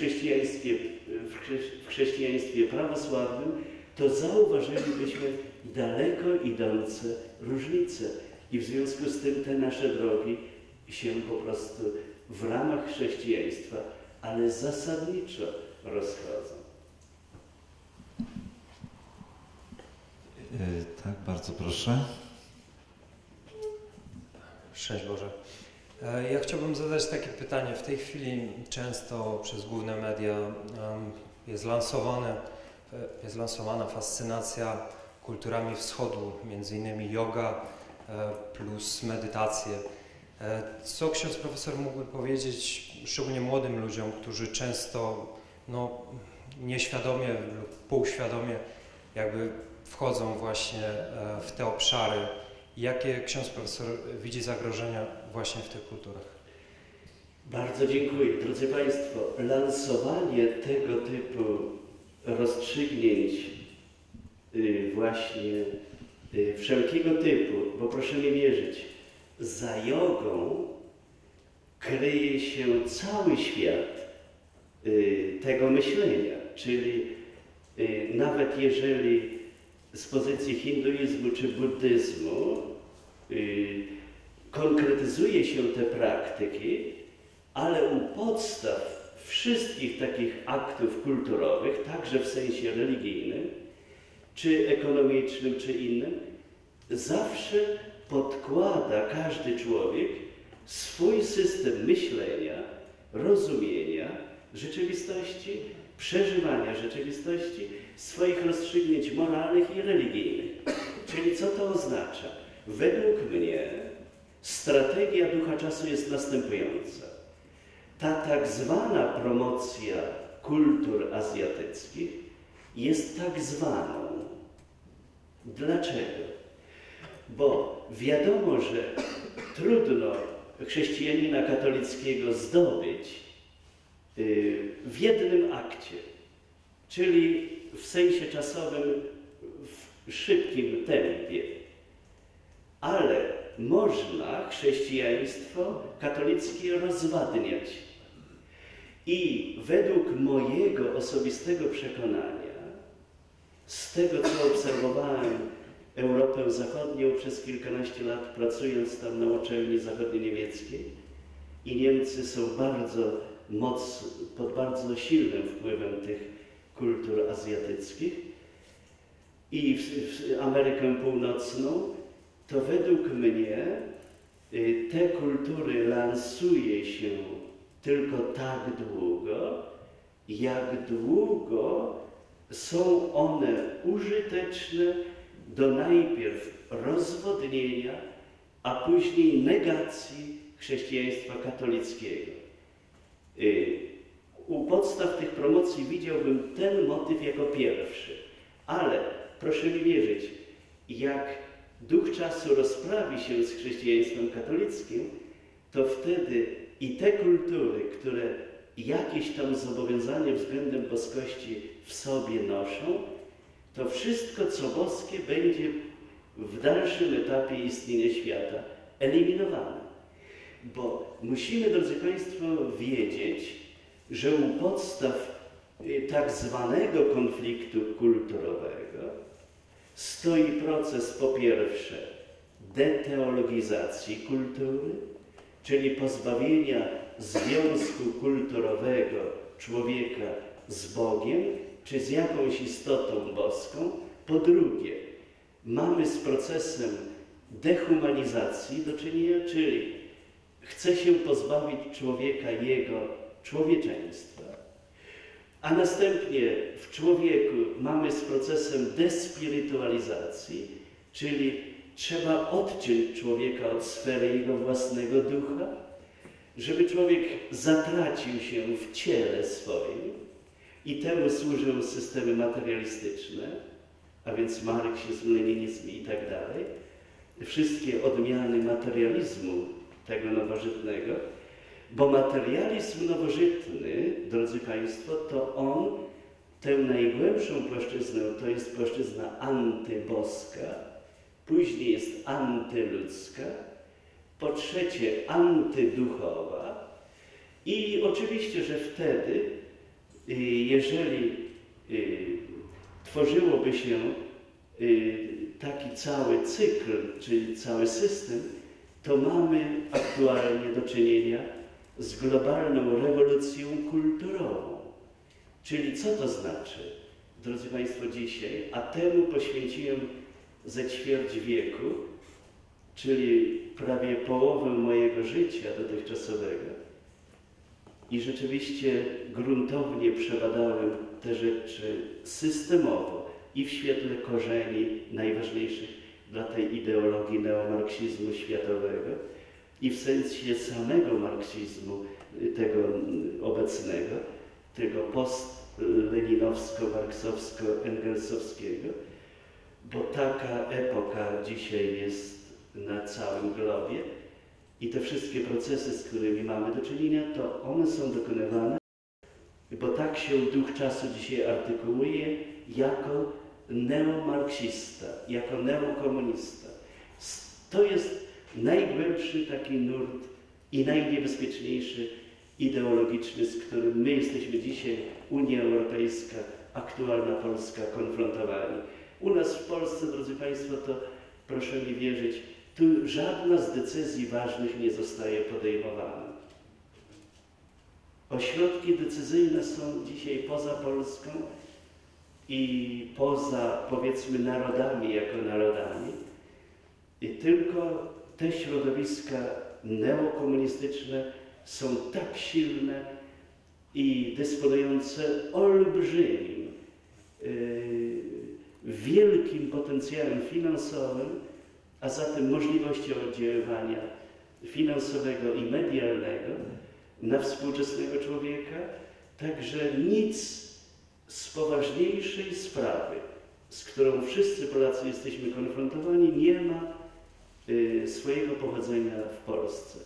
chrześcijaństwie prawosławnym, to zauważylibyśmy daleko idące różnice. I w związku z tym te nasze drogi się po prostu w ramach chrześcijaństwa, ale zasadniczo rozchodzą. Tak, bardzo proszę. Szczęść Boże. Ja chciałbym zadać takie pytanie. W tej chwili często przez główne media jest lansowana fascynacja kulturami wschodu, między innymi yoga plus medytacje. Co ksiądz profesor mógłby powiedzieć szczególnie młodym ludziom, którzy często nieświadomie lub półświadomie jakby wchodzą właśnie w te obszary? Jakie ksiądz profesor widzi zagrożenia właśnie w tych kulturach? Bardzo dziękuję. Drodzy Państwo, lansowanie tego typu rozstrzygnięć właśnie wszelkiego typu, bo proszę mi wierzyć, za jogą kryje się cały świat tego myślenia, czyli nawet jeżeli z pozycji hinduizmu czy buddyzmu konkretyzuje się te praktyki, ale u podstaw wszystkich takich aktów kulturowych, także w sensie religijnym, czy ekonomicznym, czy innym, zawsze podkłada każdy człowiek swój system myślenia, rozumienia rzeczywistości, przeżywania rzeczywistości, swoich rozstrzygnięć moralnych i religijnych. Czyli co to oznacza? Według mnie strategia Ducha Czasu jest następująca. Ta tak zwana promocja kultur azjatyckich jest tak zwaną. Dlaczego? Bo wiadomo, że trudno chrześcijanina katolickiego zdobyć w jednym akcie, czyli w sensie czasowym w szybkim tempie. Ale można chrześcijaństwo katolickie rozwadniać. I według mojego osobistego przekonania, z tego co obserwowałem Europę Zachodnią przez kilkanaście lat, pracując tam na uczelni zachodnio-niemieckiej, i Niemcy są pod bardzo silnym wpływem tych kultur azjatyckich, i w Amerykę Północną, to według mnie te kultury lansuje się tylko tak długo, jak długo są one użyteczne do najpierw rozwodnienia, a później negacji chrześcijaństwa katolickiego. U podstaw tych promocji widziałbym ten motyw jako pierwszy, ale proszę mi wierzyć, jak duch czasu rozprawi się z chrześcijaństwem katolickim, to wtedy i te kultury, które jakieś tam zobowiązanie względem boskości w sobie noszą, to wszystko, co boskie, będzie w dalszym etapie istnienia świata eliminowane. Bo musimy, drodzy Państwo, wiedzieć, że u podstaw tak zwanego konfliktu kulturowego stoi proces, po pierwsze, deteologizacji kultury, czyli pozbawienia związku kulturowego człowieka z Bogiem, czy z jakąś istotą boską. Po drugie, mamy z procesem dehumanizacji do czynienia, czyli chce się pozbawić człowieka jego człowieczeństwa. A następnie w człowieku mamy z procesem despirytualizacji, czyli trzeba odciąć człowieka od sfery jego własnego ducha, żeby człowiek zatracił się w ciele swoim, i temu służą systemy materialistyczne, a więc marksizm, leninizm i tak dalej, wszystkie odmiany materializmu tego nowożytnego, bo materializm nowożytny, drodzy Państwo, to on, tę najgłębszą płaszczyznę, to jest płaszczyzna antyboska, później jest antyludzka, po trzecie antyduchowa, i oczywiście, że wtedy, jeżeli tworzyłoby się taki cały cykl, czyli cały system, to mamy aktualnie do czynienia z globalną rewolucją kulturową. Czyli co to znaczy, drodzy Państwo, dzisiaj, a temu poświęciłem ze ćwierć wieku, czyli prawie połowę mojego życia dotychczasowego, i rzeczywiście gruntownie przebadałem te rzeczy systemowo i w świetle korzeni najważniejszych dla tej ideologii neomarksizmu światowego, i w sensie samego marksizmu, tego obecnego, tego post-leninowsko-marksowsko-engelsowskiego, bo taka epoka dzisiaj jest na całym globie i te wszystkie procesy, z którymi mamy do czynienia, to one są dokonywane, bo tak się duch czasu dzisiaj artykułuje, jako neomarksista, jako neokomunista. To jest najgłębszy taki nurt i najniebezpieczniejszy ideologiczny, z którym my jesteśmy dzisiaj, Unia Europejska, aktualna Polska, konfrontowani. U nas w Polsce, drodzy Państwo, to proszę mi wierzyć, tu żadna z decyzji ważnych nie zostaje podejmowana. Ośrodki decyzyjne są dzisiaj poza Polską i poza, powiedzmy, narodami jako narodami. I tylko te środowiska neokomunistyczne są tak silne i dysponujące olbrzymim, wielkim potencjałem finansowym, a zatem możliwością oddziaływania finansowego i medialnego na współczesnego człowieka, także nic z poważniejszej sprawy, z którą wszyscy Polacy jesteśmy konfrontowani, nie ma swojego pochodzenia w Polsce.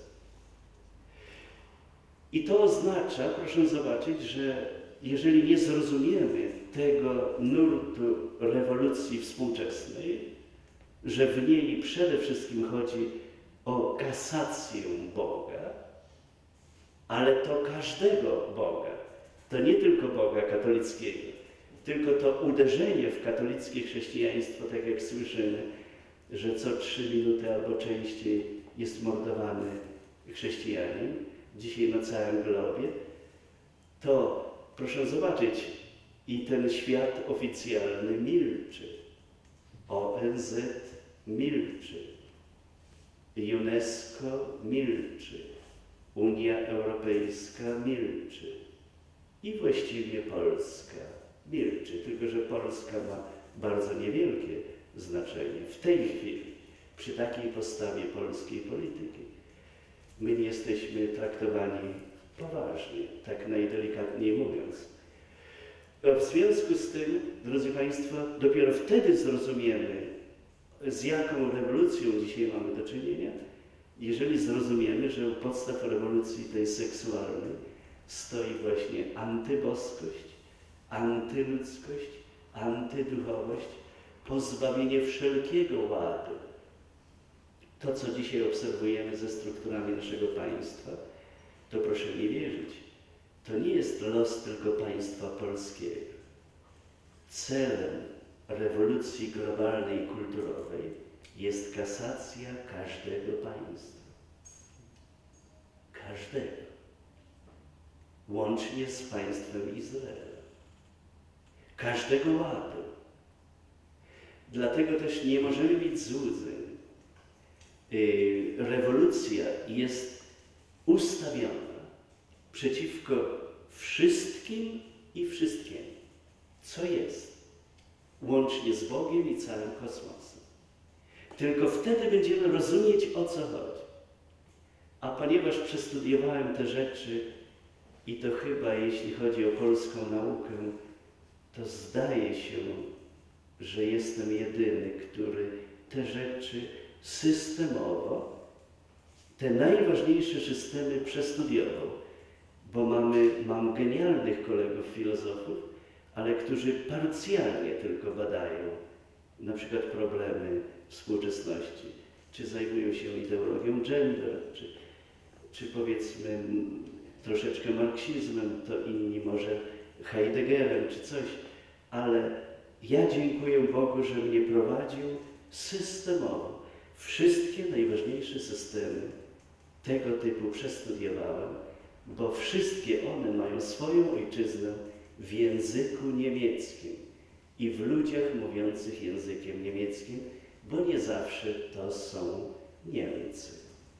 I to oznacza, proszę zobaczyć, że jeżeli nie zrozumiemy tego nurtu rewolucji współczesnej, że w niej przede wszystkim chodzi o kasację Boga, ale to każdego Boga. To nie tylko Boga katolickiego, tylko to uderzenie w katolickie chrześcijaństwo, tak jak słyszymy, że co 3 minuty albo częściej jest mordowany chrześcijanin, dzisiaj na całym globie, to proszę zobaczyć, i ten świat oficjalny milczy. ONZ milczy. UNESCO milczy. Unia Europejska milczy. I właściwie Polska milczy. Tylko że Polska ma bardzo niewielkie znaczenie w tej chwili, przy takiej postawie polskiej polityki. My nie jesteśmy traktowani poważnie, tak najdelikatniej mówiąc. W związku z tym, drodzy Państwo, dopiero wtedy zrozumiemy, z jaką rewolucją dzisiaj mamy do czynienia, jeżeli zrozumiemy, że u podstaw rewolucji tej seksualnej stoi właśnie antyboskość, antyludzkość, antyduchowość, pozbawienie wszelkiego ładu. To, co dzisiaj obserwujemy ze strukturami naszego państwa, to proszę mi wierzyć, to nie jest los tylko państwa polskiego. Celem rewolucji globalnej i kulturowej jest kasacja każdego państwa. Każdego. Łącznie z państwem Izrael. Każdego ładu. Dlatego też nie możemy mieć złudzeń. Rewolucja jest ustawiona przeciwko wszystkim i wszystkiemu, co jest, łącznie z Bogiem i całym kosmosem. Tylko wtedy będziemy rozumieć, o co chodzi. A ponieważ przestudiowałem te rzeczy i to chyba, jeśli chodzi o polską naukę, to zdaje się, że jestem jedyny, który te rzeczy systemowo, te najważniejsze systemy przestudiował, bo mam genialnych kolegów filozofów, ale którzy parcjalnie tylko badają na przykład problemy współczesności, czy zajmują się ideologią gender, czy powiedzmy troszeczkę marksizmem, to inni może Heideggerem, czy coś, ale ja dziękuję Bogu, że mnie prowadził systemowo. Wszystkie najważniejsze systemy tego typu przestudiowałem, bo wszystkie one mają swoją ojczyznę w języku niemieckim i w ludziach mówiących językiem niemieckim, bo nie zawsze to są Niemcy.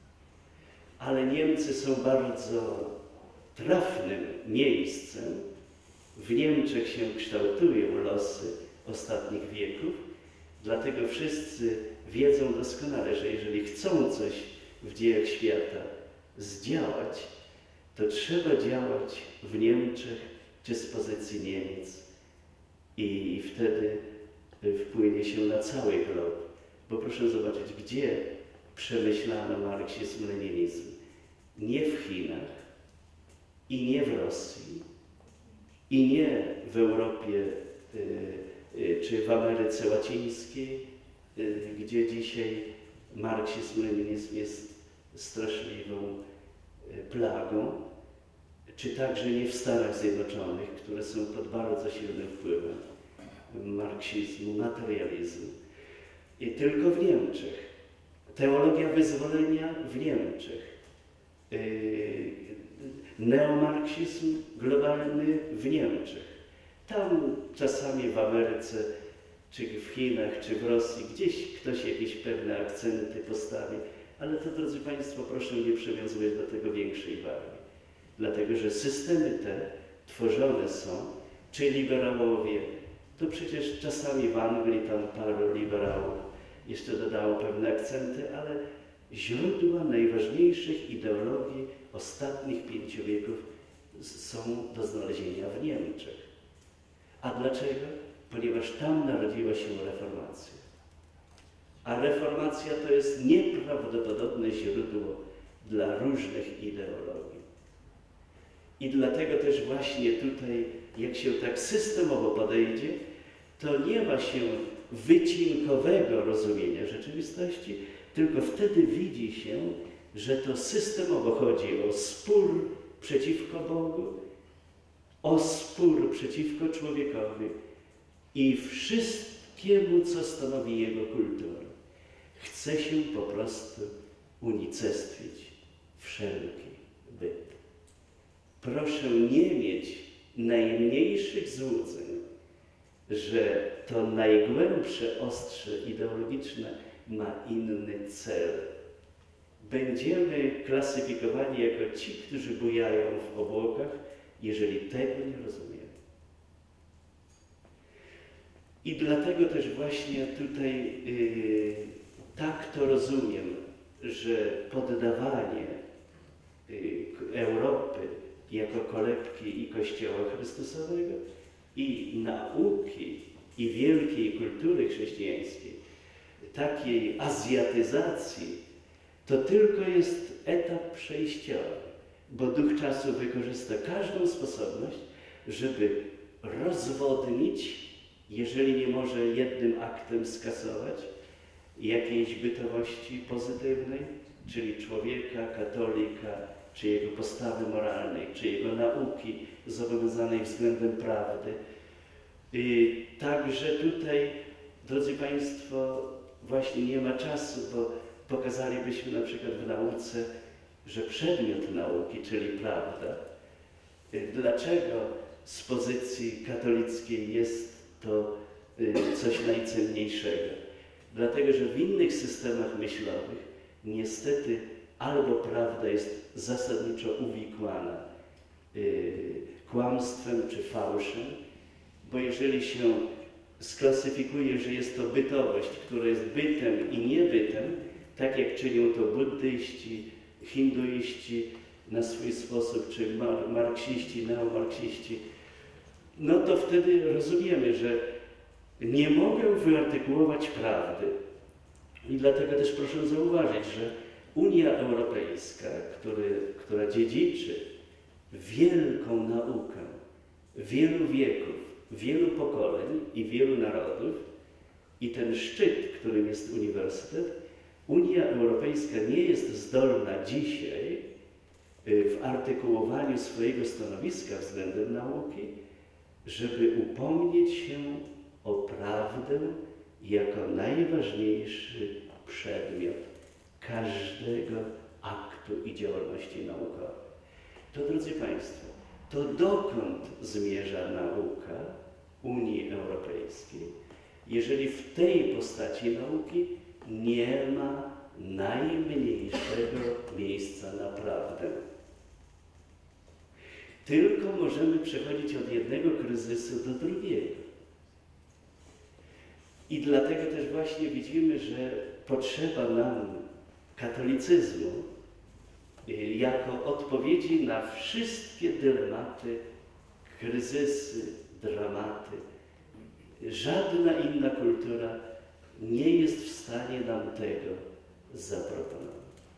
Ale Niemcy są bardzo trafnym miejscem. W Niemczech się kształtują losy ostatnich wieków, dlatego wszyscy wiedzą doskonale, że jeżeli chcą coś w dziejach świata zdziałać, to trzeba działać w Niemczech czy z pozycji Niemiec i wtedy wpłynie się na cały glob. Bo proszę zobaczyć, gdzie przemyślano marksizm, leninizm. Nie w Chinach i nie w Rosji i nie w Europie czy w Ameryce Łacińskiej, gdzie dzisiaj marksizm, leninizm jest straszliwą plagą, czy także nie w Stanach Zjednoczonych, które są pod bardzo silnym wpływem marksizmu, materializmu. I tylko w Niemczech. Teologia wyzwolenia w Niemczech. Neomarksizm globalny w Niemczech. Tam czasami w Ameryce, czy w Chinach, czy w Rosji, gdzieś ktoś jakieś pewne akcenty postawi, ale to, drodzy Państwo, proszę nie przywiązywać do tego większej wagi. Dlatego, że systemy te tworzone są, czy liberałowie, to przecież czasami w Anglii tam paru liberałów jeszcze dodało pewne akcenty, ale źródła najważniejszych ideologii ostatnich 5 wieków są do znalezienia w Niemczech. A dlaczego? Ponieważ tam narodziła się reformacja. A reformacja to jest nieprawdopodobne źródło dla różnych ideologii. I dlatego też właśnie tutaj, jak się tak systemowo podejdzie, to nie ma się wycinkowego rozumienia rzeczywistości, tylko wtedy widzi się, że to systemowo chodzi o spór przeciwko Bogu, o spór przeciwko człowiekowi i wszystkiemu, co stanowi jego kulturę. Chce się po prostu unicestwić wszelki byt. Proszę nie mieć najmniejszych złudzeń, że to najgłębsze ostrze ideologiczne ma inny cel. Będziemy klasyfikowani jako ci, którzy bujają w obłokach, jeżeli tego nie rozumiemy. I dlatego też właśnie tutaj tak to rozumiem, że poddawanie Europy jako kolebki i Kościoła Chrystusowego i nauki i wielkiej kultury chrześcijańskiej, takiej azjatyzacji, to tylko jest etap przejściowy, bo Duch Czasu wykorzysta każdą sposobność, żeby rozwodnić, jeżeli nie może jednym aktem skasować jakiejś bytowości pozytywnej, czyli człowieka, katolika, czy jego postawy moralnej, czy jego nauki zobowiązanej względem prawdy. Także tutaj, drodzy Państwo, właśnie nie ma czasu, bo pokazalibyśmy na przykład w nauce, że przedmiot nauki, czyli prawda, dlaczego z pozycji katolickiej jest to coś najcenniejszego? Dlatego, że w innych systemach myślowych niestety albo prawda jest zasadniczo uwikłana kłamstwem czy fałszem, bo jeżeli się sklasyfikuje, że jest to bytowość, która jest bytem i niebytem, tak jak czynią to buddyści, hinduiści na swój sposób, czy marksiści, neomarksiści, no to wtedy rozumiemy, że nie mogę wyartykułować prawdy. I dlatego też proszę zauważyć, że Unia Europejska, która dziedziczy wielką naukę wielu wieków, wielu pokoleń i wielu narodów, i ten szczyt, którym jest uniwersytet, Unia Europejska nie jest zdolna dzisiaj w artykułowaniu swojego stanowiska względem nauki, żeby upomnieć się o prawdę jako najważniejszy przedmiot każdego aktu i działalności naukowej. To, drodzy Państwo, to dokąd zmierza nauka Unii Europejskiej, jeżeli w tej postaci nauki nie ma najmniejszego miejsca na prawdę. Tylko możemy przechodzić od jednego kryzysu do drugiego. I dlatego też właśnie widzimy, że potrzeba nam katolicyzmu jako odpowiedzi na wszystkie dylematy, kryzysy, dramaty. Żadna inna kultura nie jest w stanie nam tego zaproponować.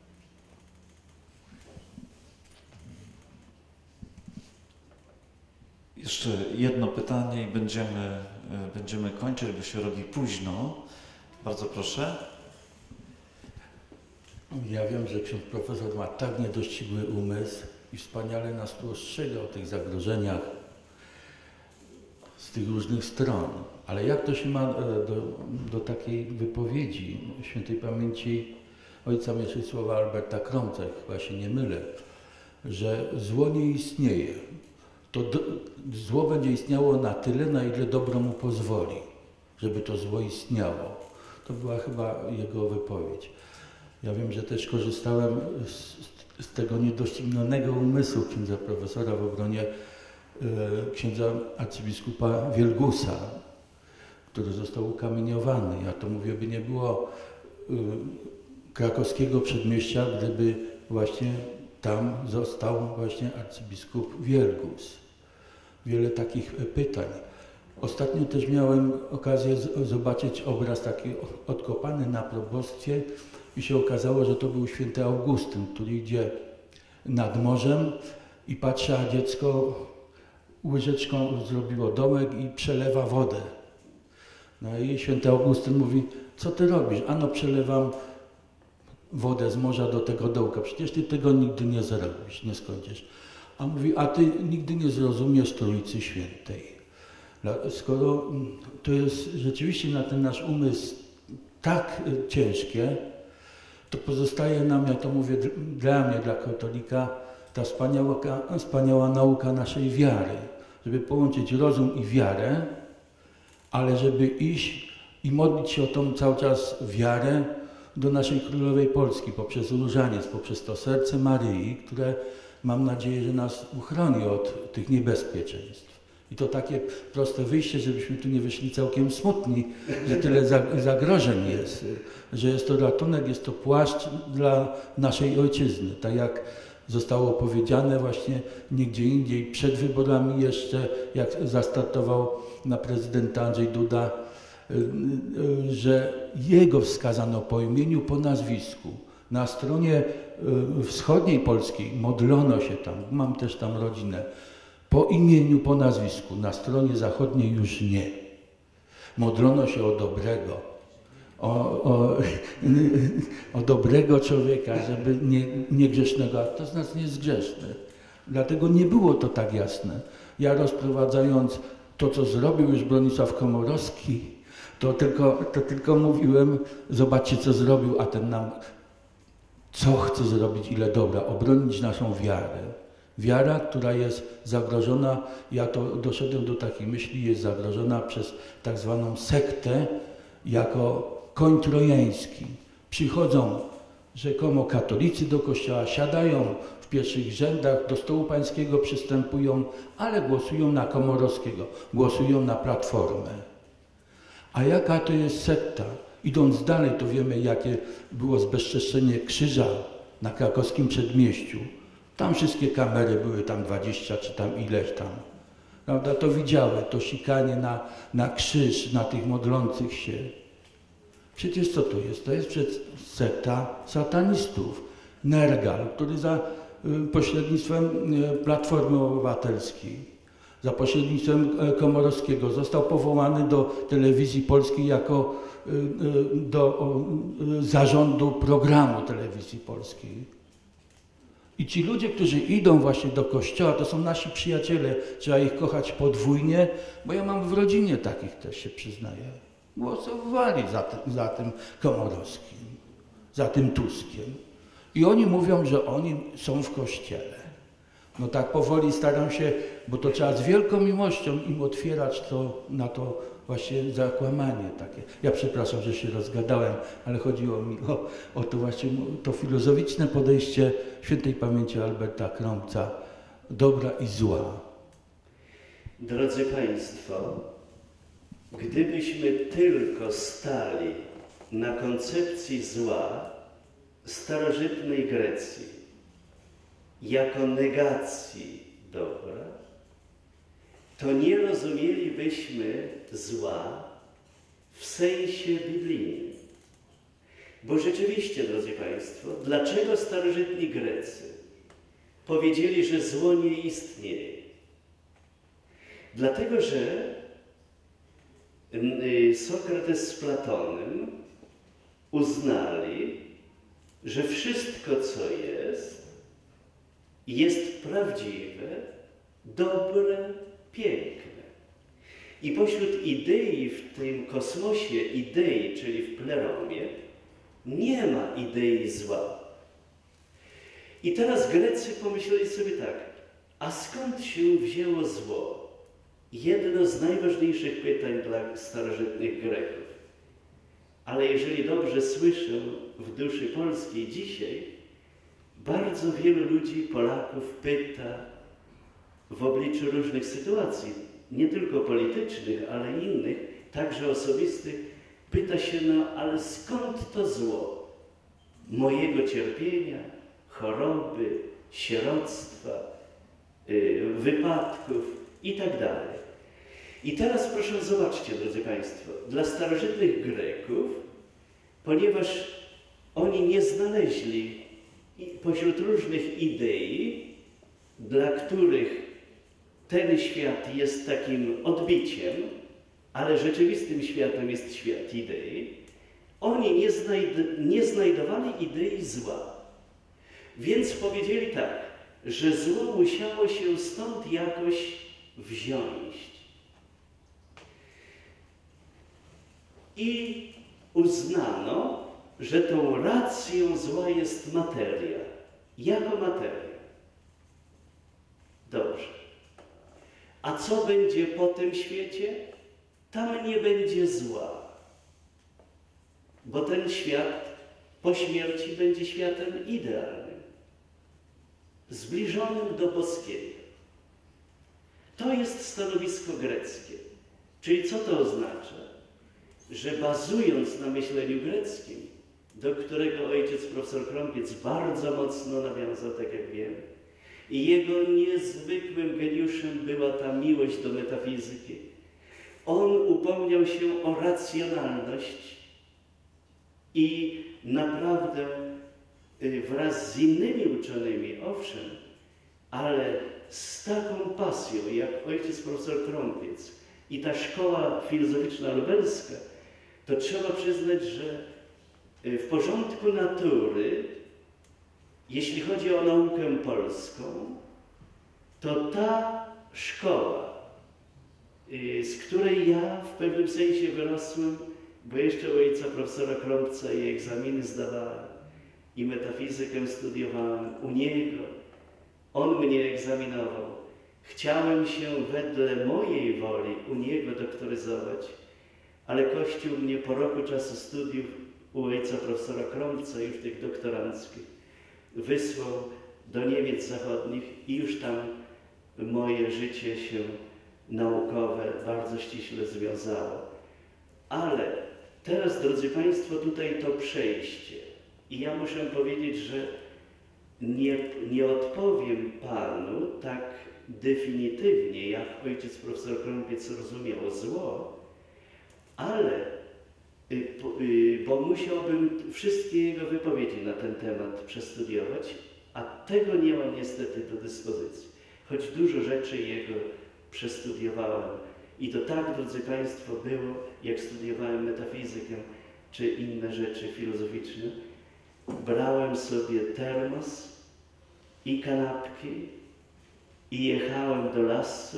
Jeszcze jedno pytanie i będziemy kończyć, bo się robi późno. Bardzo proszę. Ja wiem, że ksiądz profesor ma tak niedościgły umysł i wspaniale nas tu ostrzega o tych zagrożeniach z tych różnych stron. Ale jak to się ma do takiej wypowiedzi świętej pamięci ojca Mieczysława Alberta Kromca, chyba się nie mylę, że zło nie istnieje. To zło będzie istniało na tyle, na ile dobro mu pozwoli, żeby to zło istniało. To była chyba jego wypowiedź. Ja wiem, że też korzystałem z tego niedoścignonego umysłu księdza profesora w obronie księdza arcybiskupa Wielgusa, który został ukamieniowany. Ja to mówię, by nie było krakowskiego przedmieścia, gdyby właśnie tam został właśnie arcybiskup Wielgus. Wiele takich pytań. Ostatnio też miałem okazję zobaczyć obraz taki odkopany na probostwie i się okazało, że to był święty Augustyn, który idzie nad morzem i patrzy, a dziecko łyżeczką zrobiło domek i przelewa wodę. No i święty Augustyn mówi, co ty robisz? Ano przelewam wodę z morza do tego dołka. Przecież ty tego nigdy nie zrobisz, nie skończysz. A mówi, a ty nigdy nie zrozumiesz Trójcy Świętej. Skoro to jest rzeczywiście na ten nasz umysł tak ciężkie, to pozostaje nam, ja to mówię dla mnie, dla katolika, ta wspaniała nauka naszej wiary. Żeby połączyć rozum i wiarę, ale żeby iść i modlić się o tą cały czas wiarę do naszej Królowej Polski poprzez różaniec, poprzez to serce Maryi, które mam nadzieję, że nas uchroni od tych niebezpieczeństw. I to takie proste wyjście, żebyśmy tu nie wyszli całkiem smutni, że tyle zagrożeń jest, że jest to ratunek, jest to płaszcz dla naszej ojczyzny. Tak jak zostało powiedziane właśnie nigdzie indziej, przed wyborami jeszcze, jak zastartował na prezydenta Andrzej Duda, że jego wskazano po imieniu, po nazwisku. Na stronie wschodniej Polski modlono się tam, mam też tam rodzinę, po imieniu, po nazwisku. Na stronie zachodniej już nie. Modlono się o dobrego, o dobrego człowieka, żeby nie grzesznego, a kto z nas nie jest grzeszny. Dlatego nie było to tak jasne. Ja rozprowadzając to, co zrobił już Bronisław Komorowski, to tylko mówiłem, zobaczcie, co zrobił, a ten nam, co chce zrobić, ile dobra, obronić naszą wiarę. Wiara, która jest zagrożona, ja to doszedłem do takiej myśli, jest zagrożona przez tak zwaną sektę jako koń trojański. Przychodzą rzekomo katolicy do kościoła, siadają w pierwszych rzędach, do stołu pańskiego przystępują, ale głosują na Komorowskiego, głosują na Platformę. A jaka to jest sekta? Idąc dalej, to wiemy, jakie było zbezczeszczenie krzyża na krakowskim przedmieściu. Tam wszystkie kamery były, tam 20 czy tam ileś tam. Prawda? To widziały, to sikanie na krzyż, na tych modlących się. Przecież co to jest? To jest sekta satanistów. Nergal, który za pośrednictwem Platformy Obywatelskiej, za pośrednictwem Komorowskiego został powołany do telewizji polskiej jako do zarządu programu telewizji polskiej. I ci ludzie, którzy idą właśnie do kościoła, to są nasi przyjaciele, trzeba ich kochać podwójnie, bo ja mam w rodzinie takich, też się przyznaję. Głosowali za tym Komorowskim, za tym Tuskiem. I oni mówią, że oni są w kościele. No tak powoli staram się, bo to trzeba z wielką miłością im otwierać to, na to właśnie zakłamanie takie. Ja przepraszam, że się rozgadałem, ale chodziło mi o to właśnie, to filozoficzne podejście świętej pamięci Alberta Kromca, dobra i zła. Drodzy Państwo, gdybyśmy tylko stali na koncepcji zła starożytnej Grecji jako negacji dobra, to nie rozumielibyśmy zła w sensie biblijnym. Bo rzeczywiście, drodzy Państwo, dlaczego starożytni Grecy powiedzieli, że zło nie istnieje? Dlatego, że Sokrates z Platonem uznali, że wszystko, co jest prawdziwe, dobre, piękne. I pośród idei w tym kosmosie idei, czyli w pleromie, nie ma idei zła. I teraz Grecy pomyśleli sobie tak, a skąd się wzięło zło? Jedno z najważniejszych pytań dla starożytnych Greków. Ale jeżeli dobrze słyszę w duszy polskiej dzisiaj, bardzo wielu ludzi, Polaków pyta w obliczu różnych sytuacji, nie tylko politycznych, ale i innych, także osobistych, pyta się, no ale skąd to zło? Mojego cierpienia, choroby, sieroctwa, wypadków i tak dalej. I teraz proszę zobaczcie, drodzy Państwo, dla starożytnych Greków, ponieważ oni nie znaleźli pośród różnych idei, dla których ten świat jest takim odbiciem, ale rzeczywistym światem jest świat idei, Oni nie znajdowali idei zła. Więc powiedzieli tak, że zło musiało się stąd jakoś wziąć. I uznano, że tą racją zła jest materia. Jako materia. Dobrze. A co będzie po tym świecie? Tam nie będzie zła. Bo ten świat po śmierci będzie światem idealnym. Zbliżonym do boskiego. To jest stanowisko greckie. Czyli co to oznacza? Że bazując na myśleniu greckim, do którego ojciec profesor Krąpiec bardzo mocno nawiązał, tak jak wiemy, i jego niezwykłym geniuszem była ta miłość do metafizyki. On upomniał się o racjonalność i naprawdę wraz z innymi uczonymi, owszem, ale z taką pasją, jak ojciec profesor Krąpiec i ta szkoła filozoficzna lubelska, to trzeba przyznać, że w porządku natury, jeśli chodzi o naukę polską, to ta szkoła, z której ja w pewnym sensie wyrosłem, bo jeszcze u ojca profesora Krąpca i egzaminy zdawałem, i metafizykę studiowałem u niego. On mnie egzaminował. Chciałem się wedle mojej woli u niego doktoryzować, ale Kościół mnie po roku czasu studiów u ojca profesora Krąpca, już tych doktoranckich, wysłał do Niemiec Zachodnich i już tam moje życie się naukowe bardzo ściśle związało. Ale teraz, drodzy Państwo, tutaj to przejście. I ja muszę powiedzieć, że nie odpowiem Panu tak definitywnie, jak ojciec profesor Krąpiec rozumiał zło, ale bo musiałbym wszystkie jego wypowiedzi na ten temat przestudiować, a tego nie mam niestety do dyspozycji. Choć dużo rzeczy jego przestudiowałem. I to tak, drodzy Państwo, było, jak studiowałem metafizykę czy inne rzeczy filozoficzne. Brałem sobie termos i kanapki i jechałem do lasu,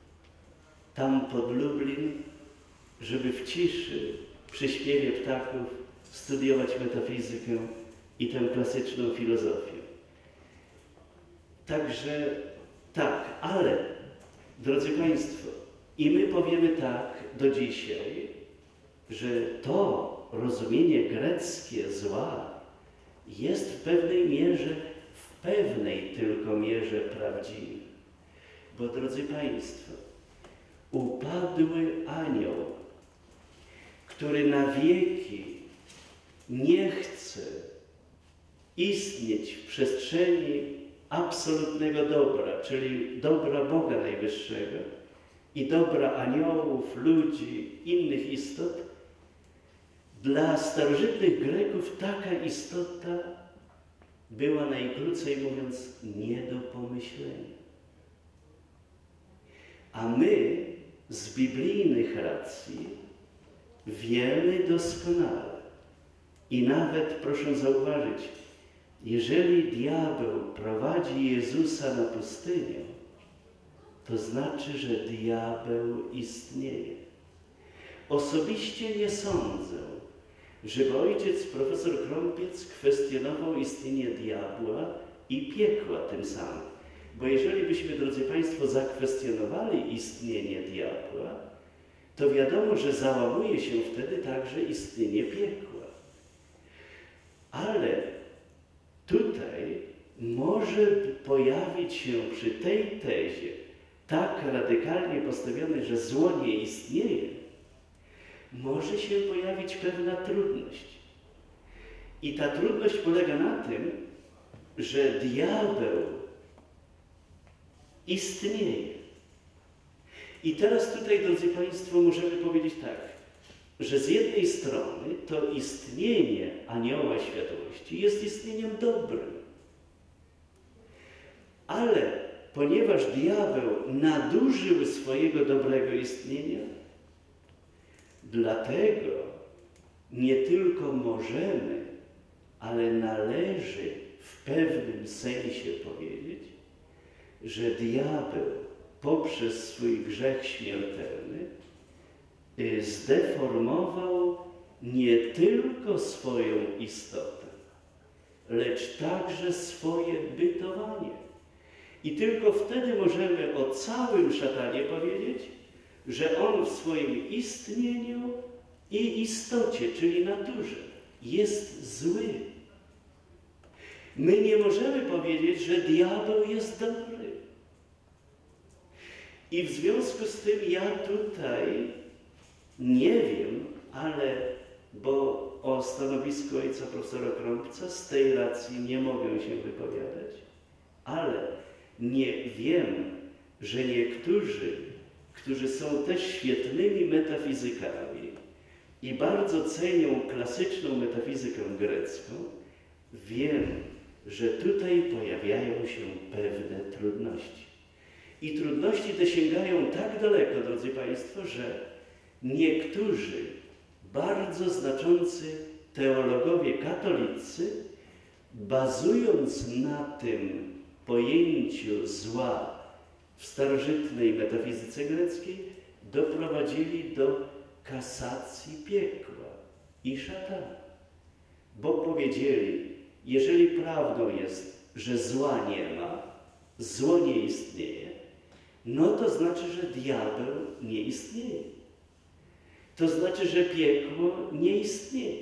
tam pod Lublin, żeby w ciszy, przy śpiewie ptaków studiować metafizykę i tę klasyczną filozofię. Także tak, ale drodzy Państwo, i my powiemy tak do dzisiaj, że to rozumienie greckie zła jest w pewnej mierze, w pewnej tylko mierze prawdziwe. Bo drodzy Państwo, upadły anioł, który na wieki nie chce istnieć w przestrzeni absolutnego dobra, czyli dobra Boga Najwyższego i dobra aniołów, ludzi, innych istot, dla starożytnych Greków taka istota była najkrócej mówiąc nie do pomyślenia. A my z biblijnych racji wiemy doskonale i nawet, proszę zauważyć, jeżeli diabeł prowadzi Jezusa na pustynię, to znaczy, że diabeł istnieje. Osobiście nie sądzę, żeby ojciec profesor Krąpiec kwestionował istnienie diabła i piekła tym samym. Bo jeżeli byśmy, drodzy Państwo, zakwestionowali istnienie diabła, to wiadomo, że załamuje się wtedy także istnienie piekła. Ale tutaj może pojawić się przy tej tezie tak radykalnie postawionej, że zło nie istnieje, może się pojawić pewna trudność. I ta trudność polega na tym, że diabeł istnieje. I teraz tutaj, drodzy Państwo, możemy powiedzieć tak, że z jednej strony to istnienie anioła światłości jest istnieniem dobrym. Ale ponieważ diabeł nadużył swojego dobrego istnienia, dlatego nie tylko możemy, ale należy w pewnym sensie powiedzieć, że diabeł poprzez swój grzech śmiertelny zdeformował nie tylko swoją istotę, lecz także swoje bytowanie. I tylko wtedy możemy o całym szatanie powiedzieć, że on w swoim istnieniu i istocie, czyli naturze, jest zły. My nie możemy powiedzieć, że diabeł jest dobry. I w związku z tym ja tutaj nie wiem, ale bo o stanowisku ojca profesora Krąbca z tej racji nie mogę się wypowiadać, ale nie wiem, że niektórzy, którzy są też świetnymi metafizykami i bardzo cenią klasyczną metafizykę grecką, wiem, że tutaj pojawiają się pewne trudności. I trudności te sięgają tak daleko, drodzy Państwo, że niektórzy bardzo znaczący teologowie katolicy, bazując na tym pojęciu zła w starożytnej metafizyce greckiej, doprowadzili do kasacji piekła i szatana. Bo powiedzieli, jeżeli prawdą jest, że zła nie ma, zło nie istnieje, no to znaczy, że diabeł nie istnieje. To znaczy, że piekło nie istnieje.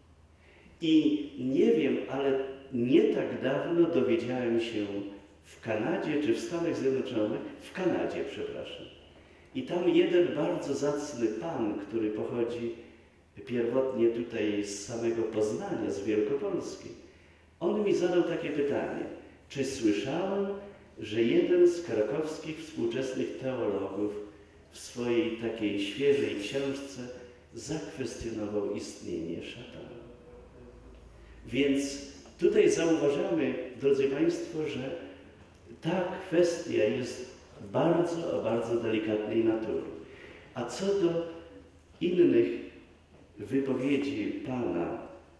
I nie wiem, ale nie tak dawno dowiedziałem się w Kanadzie, czy w Stanach Zjednoczonych, w Kanadzie, przepraszam. I tam jeden bardzo zacny pan, który pochodzi pierwotnie tutaj z samego Poznania, z Wielkopolski, on mi zadał takie pytanie, czy słyszałem, że jeden z krakowskich współczesnych teologów w swojej takiej świeżej książce zakwestionował istnienie szatana. Więc tutaj zauważamy, drodzy Państwo, że ta kwestia jest bardzo delikatnej natury. A co do innych wypowiedzi Pana,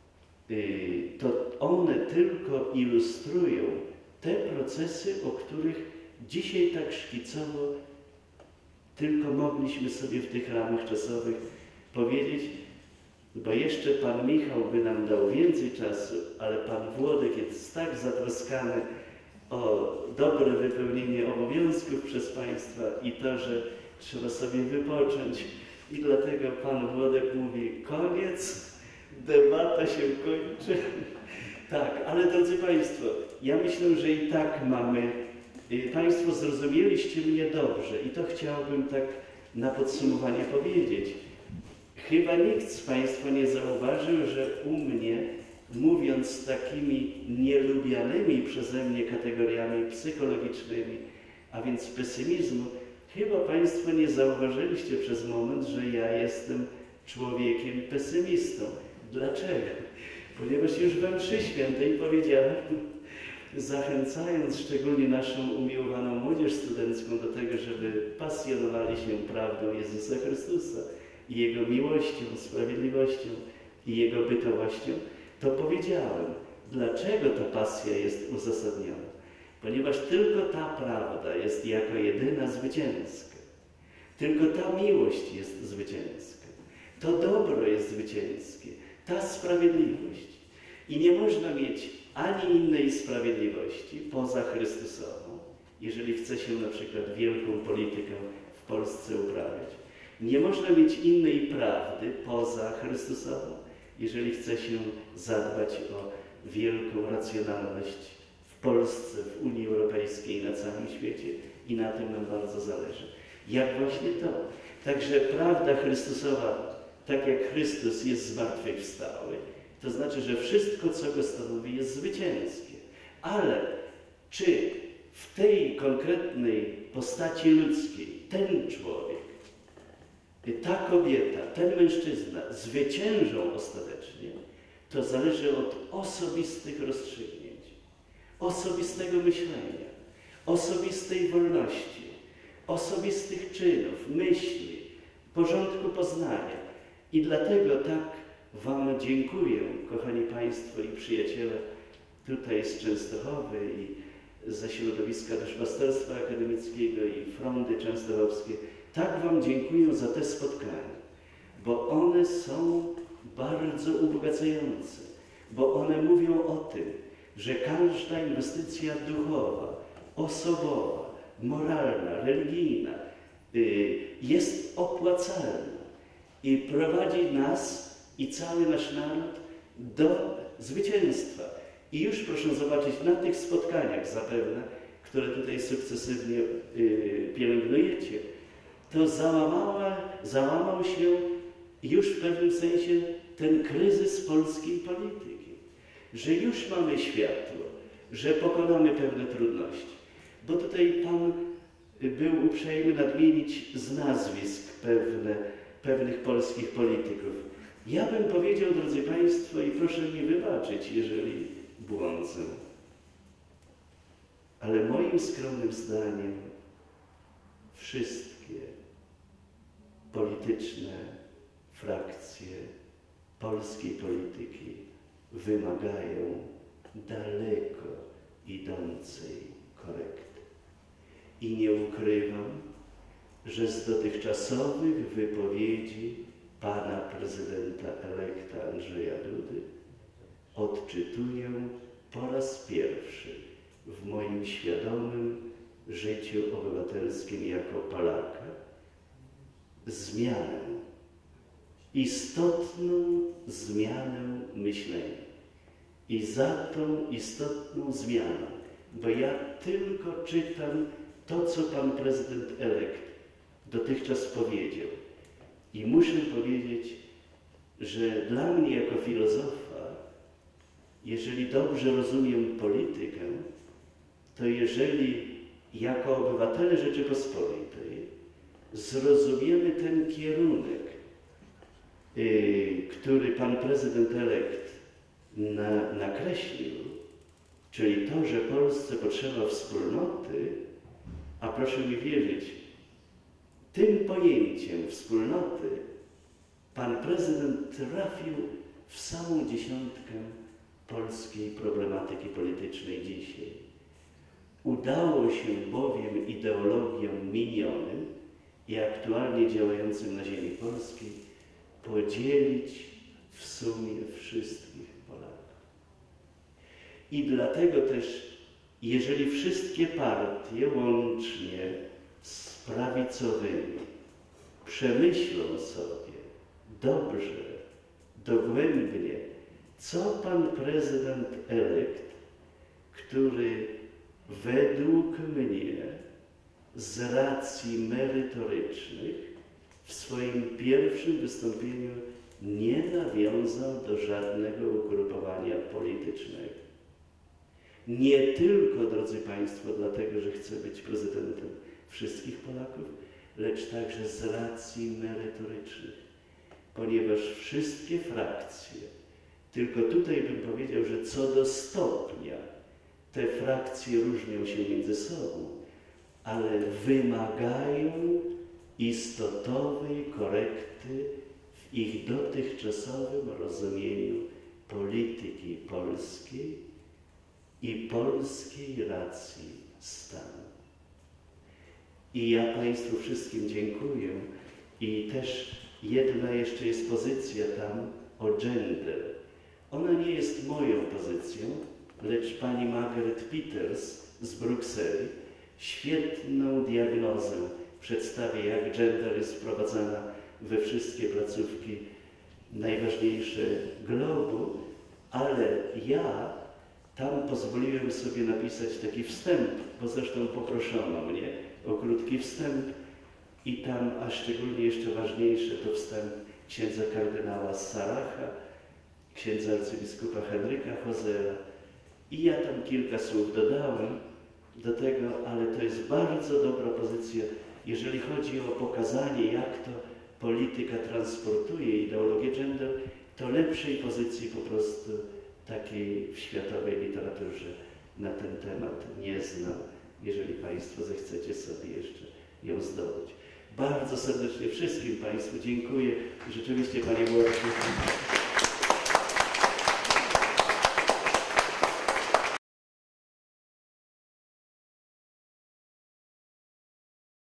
to one tylko ilustrują te procesy, o których dzisiaj tak szkicowo tylko mogliśmy sobie w tych ramach czasowych powiedzieć, bo jeszcze Pan Michał by nam dał więcej czasu, ale Pan Włodek jest tak zatroskany o dobre wypełnienie obowiązków przez Państwa i to, że trzeba sobie wypocząć. I dlatego Pan Włodek mówi, koniec, debata się kończy. Tak, ale drodzy Państwo, ja myślę, że i tak mamy, Państwo zrozumieliście mnie dobrze i to chciałbym tak na podsumowanie powiedzieć. Chyba nikt z Państwa nie zauważył, że u mnie, mówiąc takimi nielubianymi przeze mnie kategoriami psychologicznymi, a więc pesymizmu, chyba Państwo nie zauważyliście przez moment, że ja jestem człowiekiem pesymistą. Dlaczego? Ponieważ już we mszy świętej powiedziałem, zachęcając szczególnie naszą umiłowaną młodzież studencką do tego, żeby pasjonowali się prawdą Jezusa Chrystusa i Jego miłością, sprawiedliwością i Jego bytowością, to powiedziałem, dlaczego ta pasja jest uzasadniona. Ponieważ tylko ta prawda jest jako jedyna zwycięska. Tylko ta miłość jest zwycięska. To dobro jest zwycięskie. Ta sprawiedliwość. I nie można mieć ani innej sprawiedliwości poza Chrystusową, jeżeli chce się na przykład wielką politykę w Polsce uprawiać. Nie można mieć innej prawdy poza Chrystusową, jeżeli chce się zadbać o wielką racjonalność w Polsce, w Unii Europejskiej, na całym świecie i na tym nam bardzo zależy. Jak właśnie to. Także prawda Chrystusowa, tak jak Chrystus jest zmartwychwstały, to znaczy, że wszystko, co go stanowi, jest zwycięskie. Ale czy w tej konkretnej postaci ludzkiej ten człowiek, ta kobieta, ten mężczyzna zwyciężą ostatecznie, to zależy od osobistych rozstrzygnięć, osobistego myślenia, osobistej wolności, osobistych czynów, myśli, porządku poznania. I dlatego tak Wam dziękuję, kochani Państwo i przyjaciele tutaj z Częstochowy i ze środowiska duszpasterstwa akademickiego i Frondy Częstochowskiej. Tak Wam dziękuję za te spotkania, bo one są bardzo ubogacające, bo one mówią o tym, że każda inwestycja duchowa, osobowa, moralna, religijna jest opłacalna i prowadzi nas i cały nasz naród do zwycięstwa. I już proszę zobaczyć na tych spotkaniach zapewne, które tutaj sukcesywnie pielęgnujecie, to załamał się już w pewnym sensie ten kryzys polskiej polityki, że już mamy światło, że pokonamy pewne trudności. Bo tutaj Pan był uprzejmy nadmienić z nazwisk pewnych polskich polityków. Ja bym powiedział, drodzy Państwo, i proszę mi wybaczyć, jeżeli błądzę, ale moim skromnym zdaniem wszystkie polityczne frakcje polskiej polityki wymagają daleko idącej korekty. I nie ukrywam, że z dotychczasowych wypowiedzi pana prezydenta elekta Andrzeja Dudy odczytuję po raz pierwszy w moim świadomym życiu obywatelskim jako Polaka zmianę, istotną zmianę myślenia. I za tą istotną zmianę, bo ja tylko czytam to, co pan prezydent elekt dotychczas powiedział. I muszę powiedzieć, że dla mnie jako filozofa, jeżeli dobrze rozumiem politykę, to jeżeli jako obywatele Rzeczypospolitej zrozumiemy ten kierunek, który pan prezydent elekt nakreślił, czyli to, że Polsce potrzeba wspólnoty, a proszę mi wierzyć, tym pojęciem wspólnoty pan prezydent trafił w samą dziesiątkę polskiej problematyki politycznej dzisiaj. Udało się bowiem ideologiom minionym i aktualnie działającym na ziemi polskiej podzielić w sumie wszystkich Polaków. I dlatego też, jeżeli wszystkie partie łącznie z prawicowymi przemyślą sobie dobrze, dogłębnie, co pan prezydent elekt, który według mnie z racji merytorycznych w swoim pierwszym wystąpieniu nie nawiązał do żadnego ugrupowania politycznego. Nie tylko, drodzy Państwo, dlatego, że chce być prezydentem wszystkich Polaków, lecz także z racji merytorycznych, ponieważ wszystkie frakcje, tylko tutaj bym powiedział, że co do stopnia te frakcje różnią się między sobą, ale wymagają istotowej korekty w ich dotychczasowym rozumieniu polityki polskiej i polskiej racji stanu. I ja Państwu wszystkim dziękuję i też jedna jeszcze jest pozycja tam o gender. Ona nie jest moją pozycją, lecz pani Margaret Peters z Brukseli świetną diagnozę przedstawia, jak gender jest wprowadzana we wszystkie placówki najważniejsze globu, ale ja tam pozwoliłem sobie napisać taki wstęp, bo zresztą poproszono mnie o krótki wstęp i tam, a szczególnie jeszcze ważniejsze, to wstęp księdza kardynała Saracha, księdza arcybiskupa Henryka Hozera i ja tam kilka słów dodałem do tego, ale to jest bardzo dobra pozycja, jeżeli chodzi o pokazanie, jak to polityka transportuje ideologię gender, to lepszej pozycji po prostu takiej w światowej literaturze na ten temat nie znam, jeżeli Państwo zechcecie sobie jeszcze ją zdobyć. Bardzo serdecznie wszystkim Państwu dziękuję i rzeczywiście Panie Władysławie.